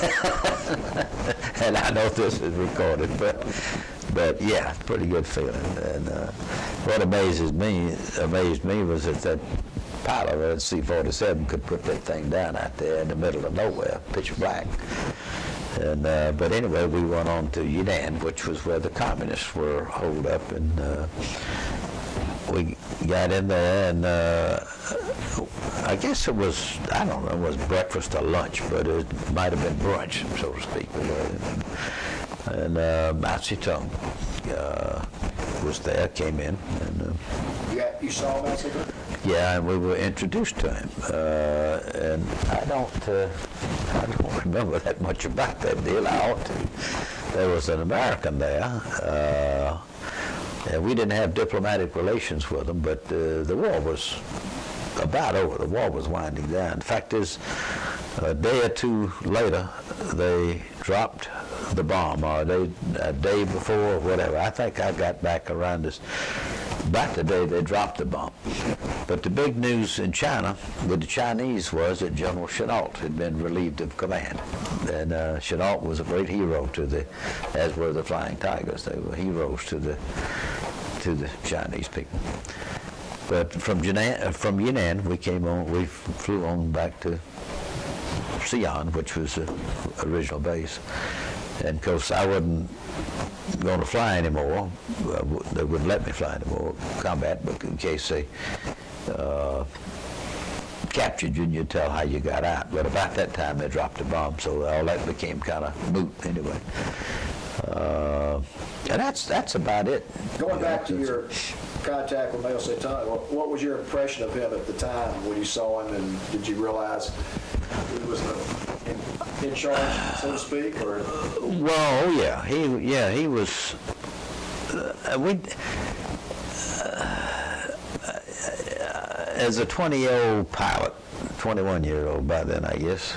And I know this is recorded, but yeah, pretty good feeling. And what amazed me was that pilot of that C-47 could put that thing down out there in the middle of nowhere, pitch black. And but anyway, we went on to Yunnan, which was where the communists were holed up, and we got in there, and I guess it was, I don't know, it was breakfast or lunch, but it might have been brunch, so to speak. And Mao Zedong was there, came in. And, you saw Mao Zedong? Yeah, and we were introduced to him. And I don't remember that much about that deal. I ought to. There was an American there. And we didn't have diplomatic relations with them, but the war was about over. The war was winding down. In fact, a day or two later, they dropped the bomb, or a day before, or whatever. I think I got back around about the day they dropped the bomb. But the big news in China with the Chinese was that General Chenault had been relieved of command. And Chenault was a great hero as were the Flying Tigers. They were heroes to the Chinese people. But from Yunnan, we flew on back to Xi'an, which was the original base. And of course, I wasn't going to fly anymore. They wouldn't let me fly anymore, combat, but in case they captured you and you'd tell how you got out. But about that time, they dropped the bomb, so all that became kind of moot anyway. And that's about it. Going back to your contact with Mao Zedong, what was your impression of him at the time when you saw him, and did you realize he was in charge, so to speak, or? Well, yeah, he as a 20-year-old pilot, 21-year-old by then, I guess,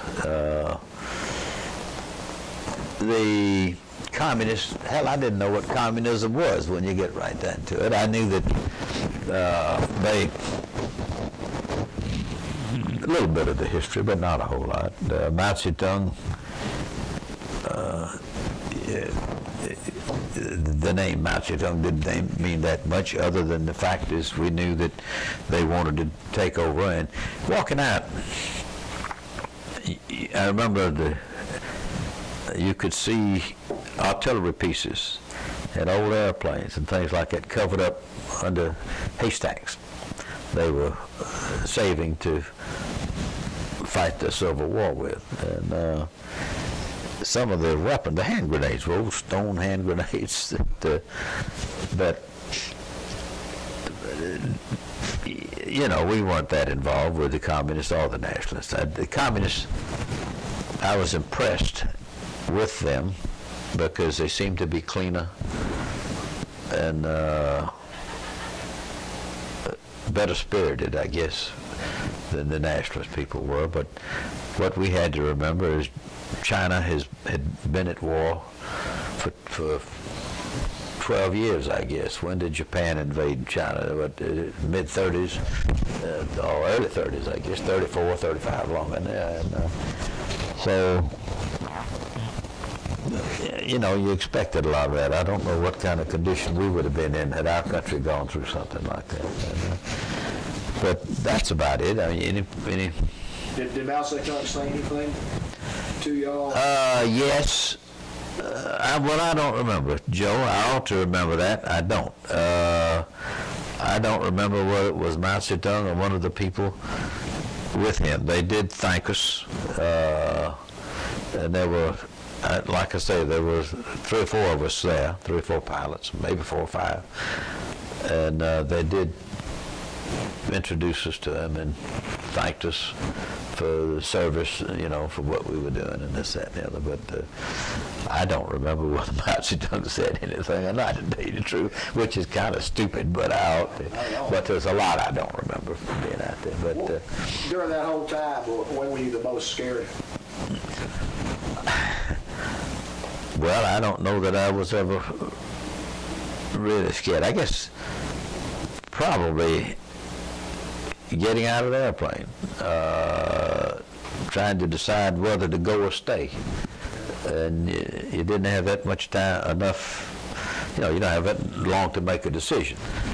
the communists, hell, I didn't know what communism was when you get right down to it. I knew that a little bit of the history, but not a whole lot. Mao Zedong, the name Mao Zedong didn't mean that much, other than the fact is we knew that they wanted to take over. And walking out, I remember you could see artillery pieces and old airplanes and things like that covered up under haystacks. They were saving to fight the Civil War with. And some of the weapons, the hand grenades, were old stone hand grenades that you know, we weren't that involved with the communists or the nationalists. The communists, I was impressed with them because they seemed to be cleaner and better spirited, I guess, than the nationalist people were. But what we had to remember is China had been at war for 12 years, I guess. When did Japan invade China? Mid-30s, or early 30s, I guess, 34, 35, long in there. And, so, you know, you expected a lot of that. I don't know what kind of condition we would have been in had our country gone through something like that. And, but that's about it. I mean, any Did Mao Zedong say anything to y'all? Yes. Well, I don't remember, Joe. I ought to remember that. I don't. I don't remember whether it was Mao Zedong or one of the people with him. They did thank us, and there were, like I say, there were 3 or 4 of us there, 3 or 4 pilots, maybe 4 or 5, and they did introduce us to him and thanked us for the service, you know, for what we were doing and this, that, and the other. But I don't remember whether Mao Zedong said anything or not, to tell you the truth, which is kind of stupid, but I ought to. But there's a lot I don't remember from being out there. But well, during that whole time, when were you the most scared? Well, I don't know that I was ever really scared. I guess probably getting out of the airplane, trying to decide whether to go or stay. And you didn't have that much time, enough, you know, you don't have that long to make a decision.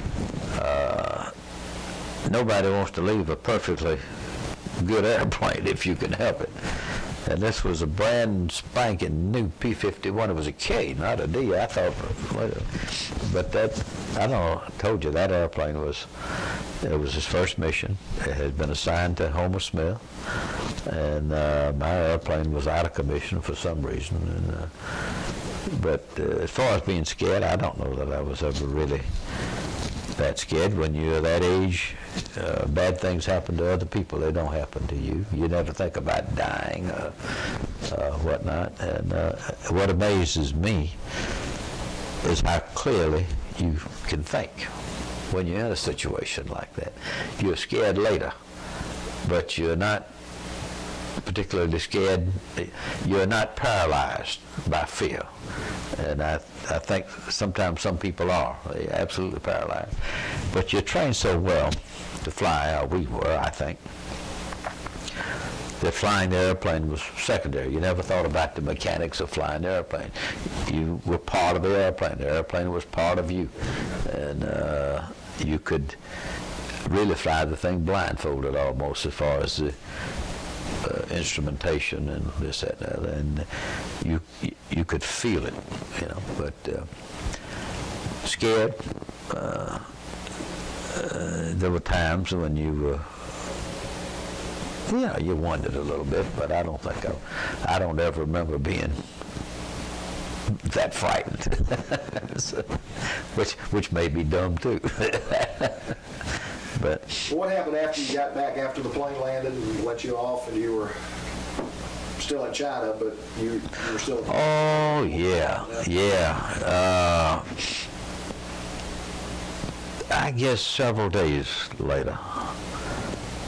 Nobody wants to leave a perfectly good airplane if you can help it. And this was a brand spanking new P-51. It was a K, not a D. I thought, but that, I don't know, I told you that airplane was, it was his first mission. It had been assigned to Homer Smith, and my airplane was out of commission for some reason. And, but as far as being scared, I don't know that I was ever really that scared. When you're that age, bad things happen to other people. They don't happen to you. You never think about dying or whatnot. And what amazes me is how clearly you can think when you're in a situation like that. You're scared later, but you're not particularly scared. You're not paralyzed by fear. And I think sometimes some people are. They're absolutely paralyzed. But you're trained so well to fly, or we were, I think, that flying the airplane was secondary. You never thought about the mechanics of flying the airplane. You were part of the airplane. The airplane was part of you. And you could really fly the thing blindfolded almost, as far as the instrumentation and this, that, and other, and you could feel it, you know. But scared. There were times when you were, you know, you wondered a little bit, but I don't think I don't ever remember being that frightened, so, which may be dumb too. But what happened after you got back, after the plane landed and let you off, and you were still in China, but you were still... Oh, yeah. I guess several days later,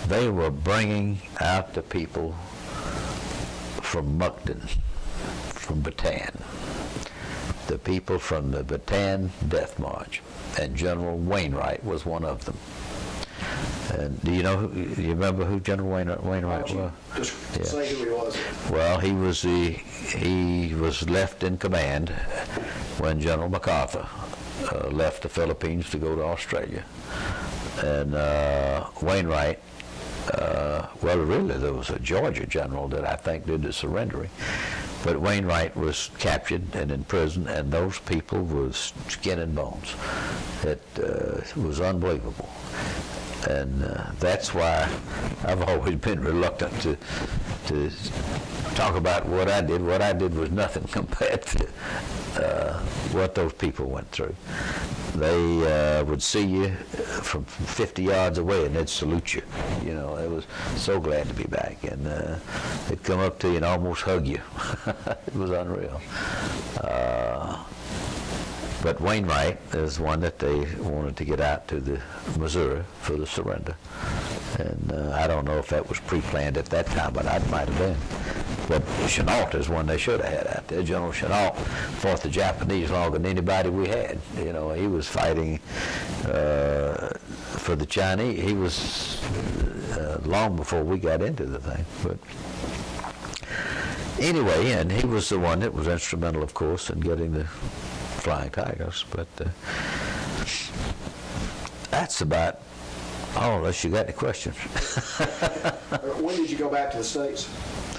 they were bringing out the people from Mukden, from Bataan, the people from the Bataan Death March, and General Wainwright was one of them. And do you remember who General Wainwright was? Just say who he was. Well, he was left in command when General MacArthur left the Philippines to go to Australia. And Wainwright, well, really, there was a Georgia general that I think did the surrendering. But Wainwright was captured and in prison, and those people were skin and bones. It was unbelievable. And that's why I've always been reluctant to talk about what I did. What I did was nothing compared to what those people went through. They would see you from 50 yards away and they'd salute you. You know, they was so glad to be back. And they'd come up to you and almost hug you. It was unreal. But Wainwright is one that they wanted to get out to the Missouri for the surrender. And I don't know if that was pre-planned at that time, but it might have been. But Chenault is one they should have had out there. General Chenault fought the Japanese longer than anybody we had. You know, he was fighting for the Chinese. He was long before we got into the thing. But anyway, and he was the one that was instrumental, of course, in getting the Flying Tigers. But that's about all, unless you got any questions. When did you go back to the States?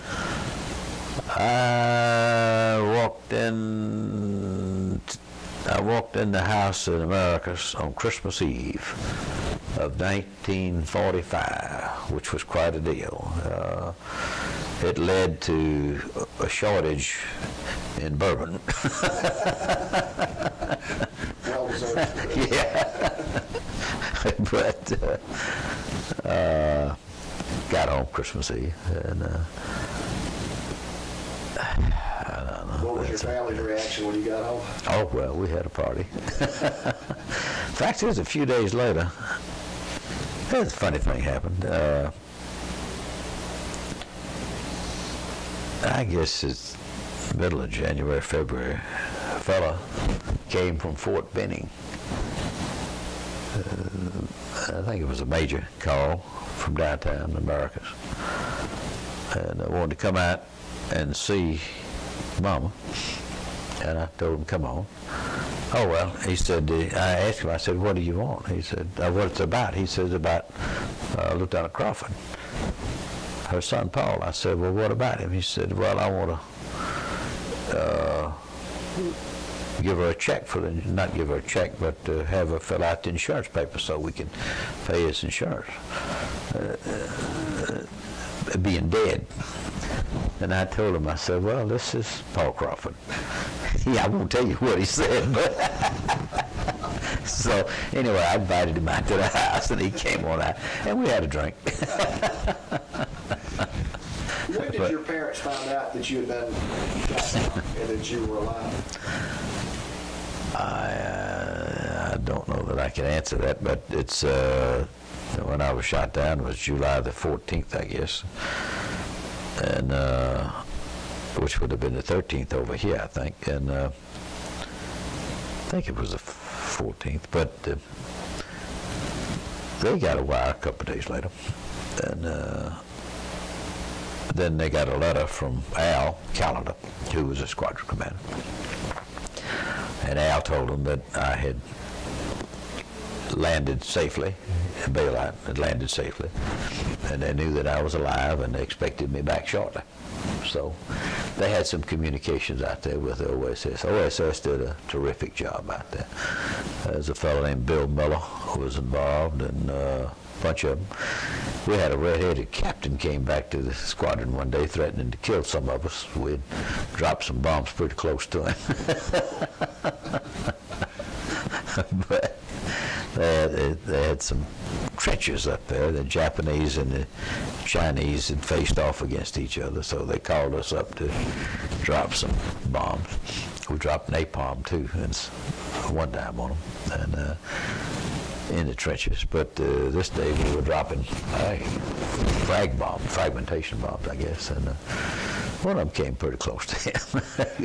I walked in the house in Americus on Christmas Eve of 1945, which was quite a deal. It led to a shortage in bourbon. Well deserved. Yeah. But got home Christmas Eve, and I don't know. What was your family's reaction when you got home? Oh, well, we had a party. In fact, it was a few days later. A funny thing happened. I guess it's middle of January, February. A fella came from Fort Benning. I think it was a major call from downtown Americus. And I wanted to come out and see Mama. And I told him, come on. Oh, well, he said, I asked him, I said, what do you want? He said, what it's about. He says, about Lieutenant Crawford, her son Paul. I said, well, what about him? He said, well, I want to give her a check for the, not give her a check, but have her fill out the insurance papers so we can pay his insurance. Being dead. And I told him, I said, well, this is Paul Crawford. Yeah, I won't tell you what he said, but so anyway, I invited him out to the house, and he came on out, and we had a drink. When did your parents find out that you had been shot down and that you were alive? I don't know that I can answer that, but it's when I was shot down, it was July the 14th, I guess, and which would have been the 13th over here, I think, and I think it was the 14th, but they got a wire a couple of days later, and then they got a letter from Al Callender, who was a squadron commander, and Al told them that I had landed safely, bailout had landed safely, and they knew that I was alive, and they expected me back shortly. So they had some communications out there with the OSS. OSS did a terrific job out there. There's a fellow named Bill Miller who was involved, and a bunch of them. We had a red-headed captain came back to the squadron one day threatening to kill some of us. We'd dropped some bombs pretty close to him. But they had some trenches up there. The Japanese and the Chinese had faced off against each other, so they called us up to drop some bombs. We dropped napalm too, and one time on them. And in the trenches. But this day we were dropping fragmentation bombs, I guess, and one of them came pretty close to him.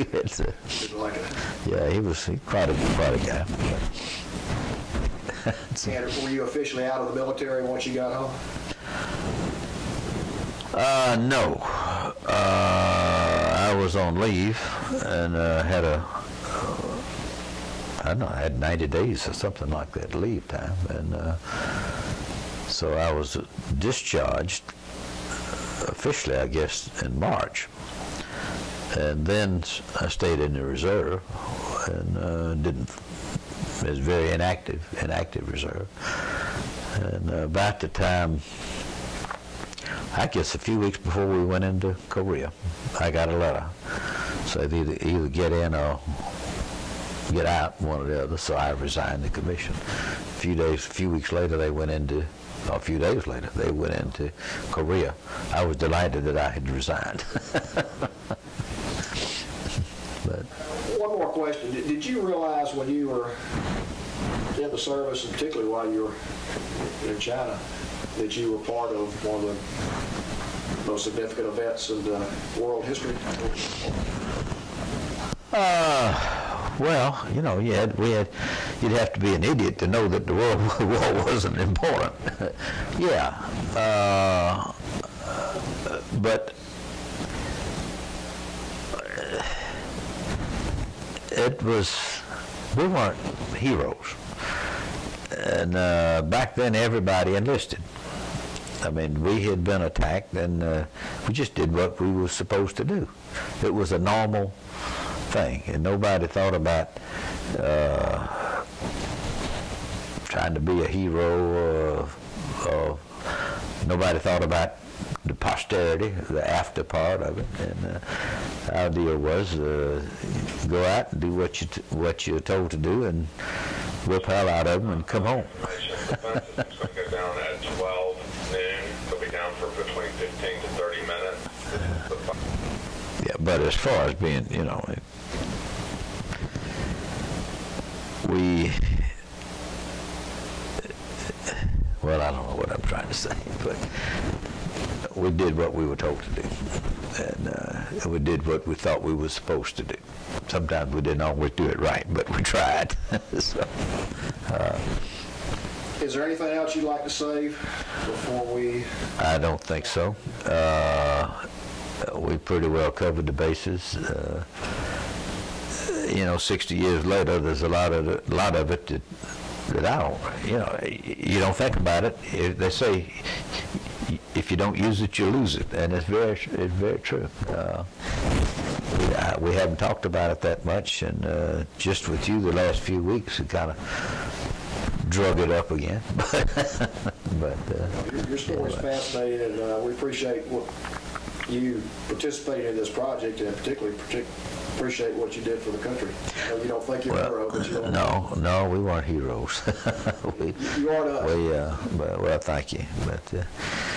Yeah, he was quite a guy. And were you officially out of the military once you got home? No. I was on leave and had I had 90 days or something like that leave time, and so I was discharged officially, I guess, in March, and then I stayed in the reserve and it was very inactive reserve, and about the time, I guess a few weeks before we went into Korea, I got a letter. So either get in or get out, one or the other, so I resigned the commission. A few weeks later, they went into, or a few days later, they went into Korea. I was delighted that I had resigned. But one more question. Did you realize when you were in the service, and particularly while you were in China, that you were part of one of the most significant events in world history? Well, you know, you'd have to be an idiot to know that the World War wasn't important. Yeah, but we weren't heroes, and back then everybody enlisted. I mean, we had been attacked, and we just did what we were supposed to do. It was a normal thing, and nobody thought about trying to be a hero, or nobody thought about the posterity, the after part of it. And our deal was go out and do what you're told to do, and whip hell out of them and come home. It's going to go down at 12 noon. It'll be down for between 15 to 30 minutes. Yeah, but as far as being, you know, well, I don't know what I'm trying to say, but we did what we were told to do, and we did what we thought we were supposed to do. Sometimes we didn't always do it right, but we tried. So, is there anything else you'd like to say before we? I don't think so. We pretty well covered the bases. You know, 60 years later, there's a lot of it that I don't, you know, you don't think about it. They say if you don't use it, you lose it, and it's very true. We haven't talked about it that much, and just with you the last few weeks, it kind of drug it up again. But your story's fascinating, and we appreciate what you participated in this project, and particularly appreciate what you did for the country. I know you don't think you're a hero, but you don't. No, we weren't heroes. You are to us. Well, thank you. But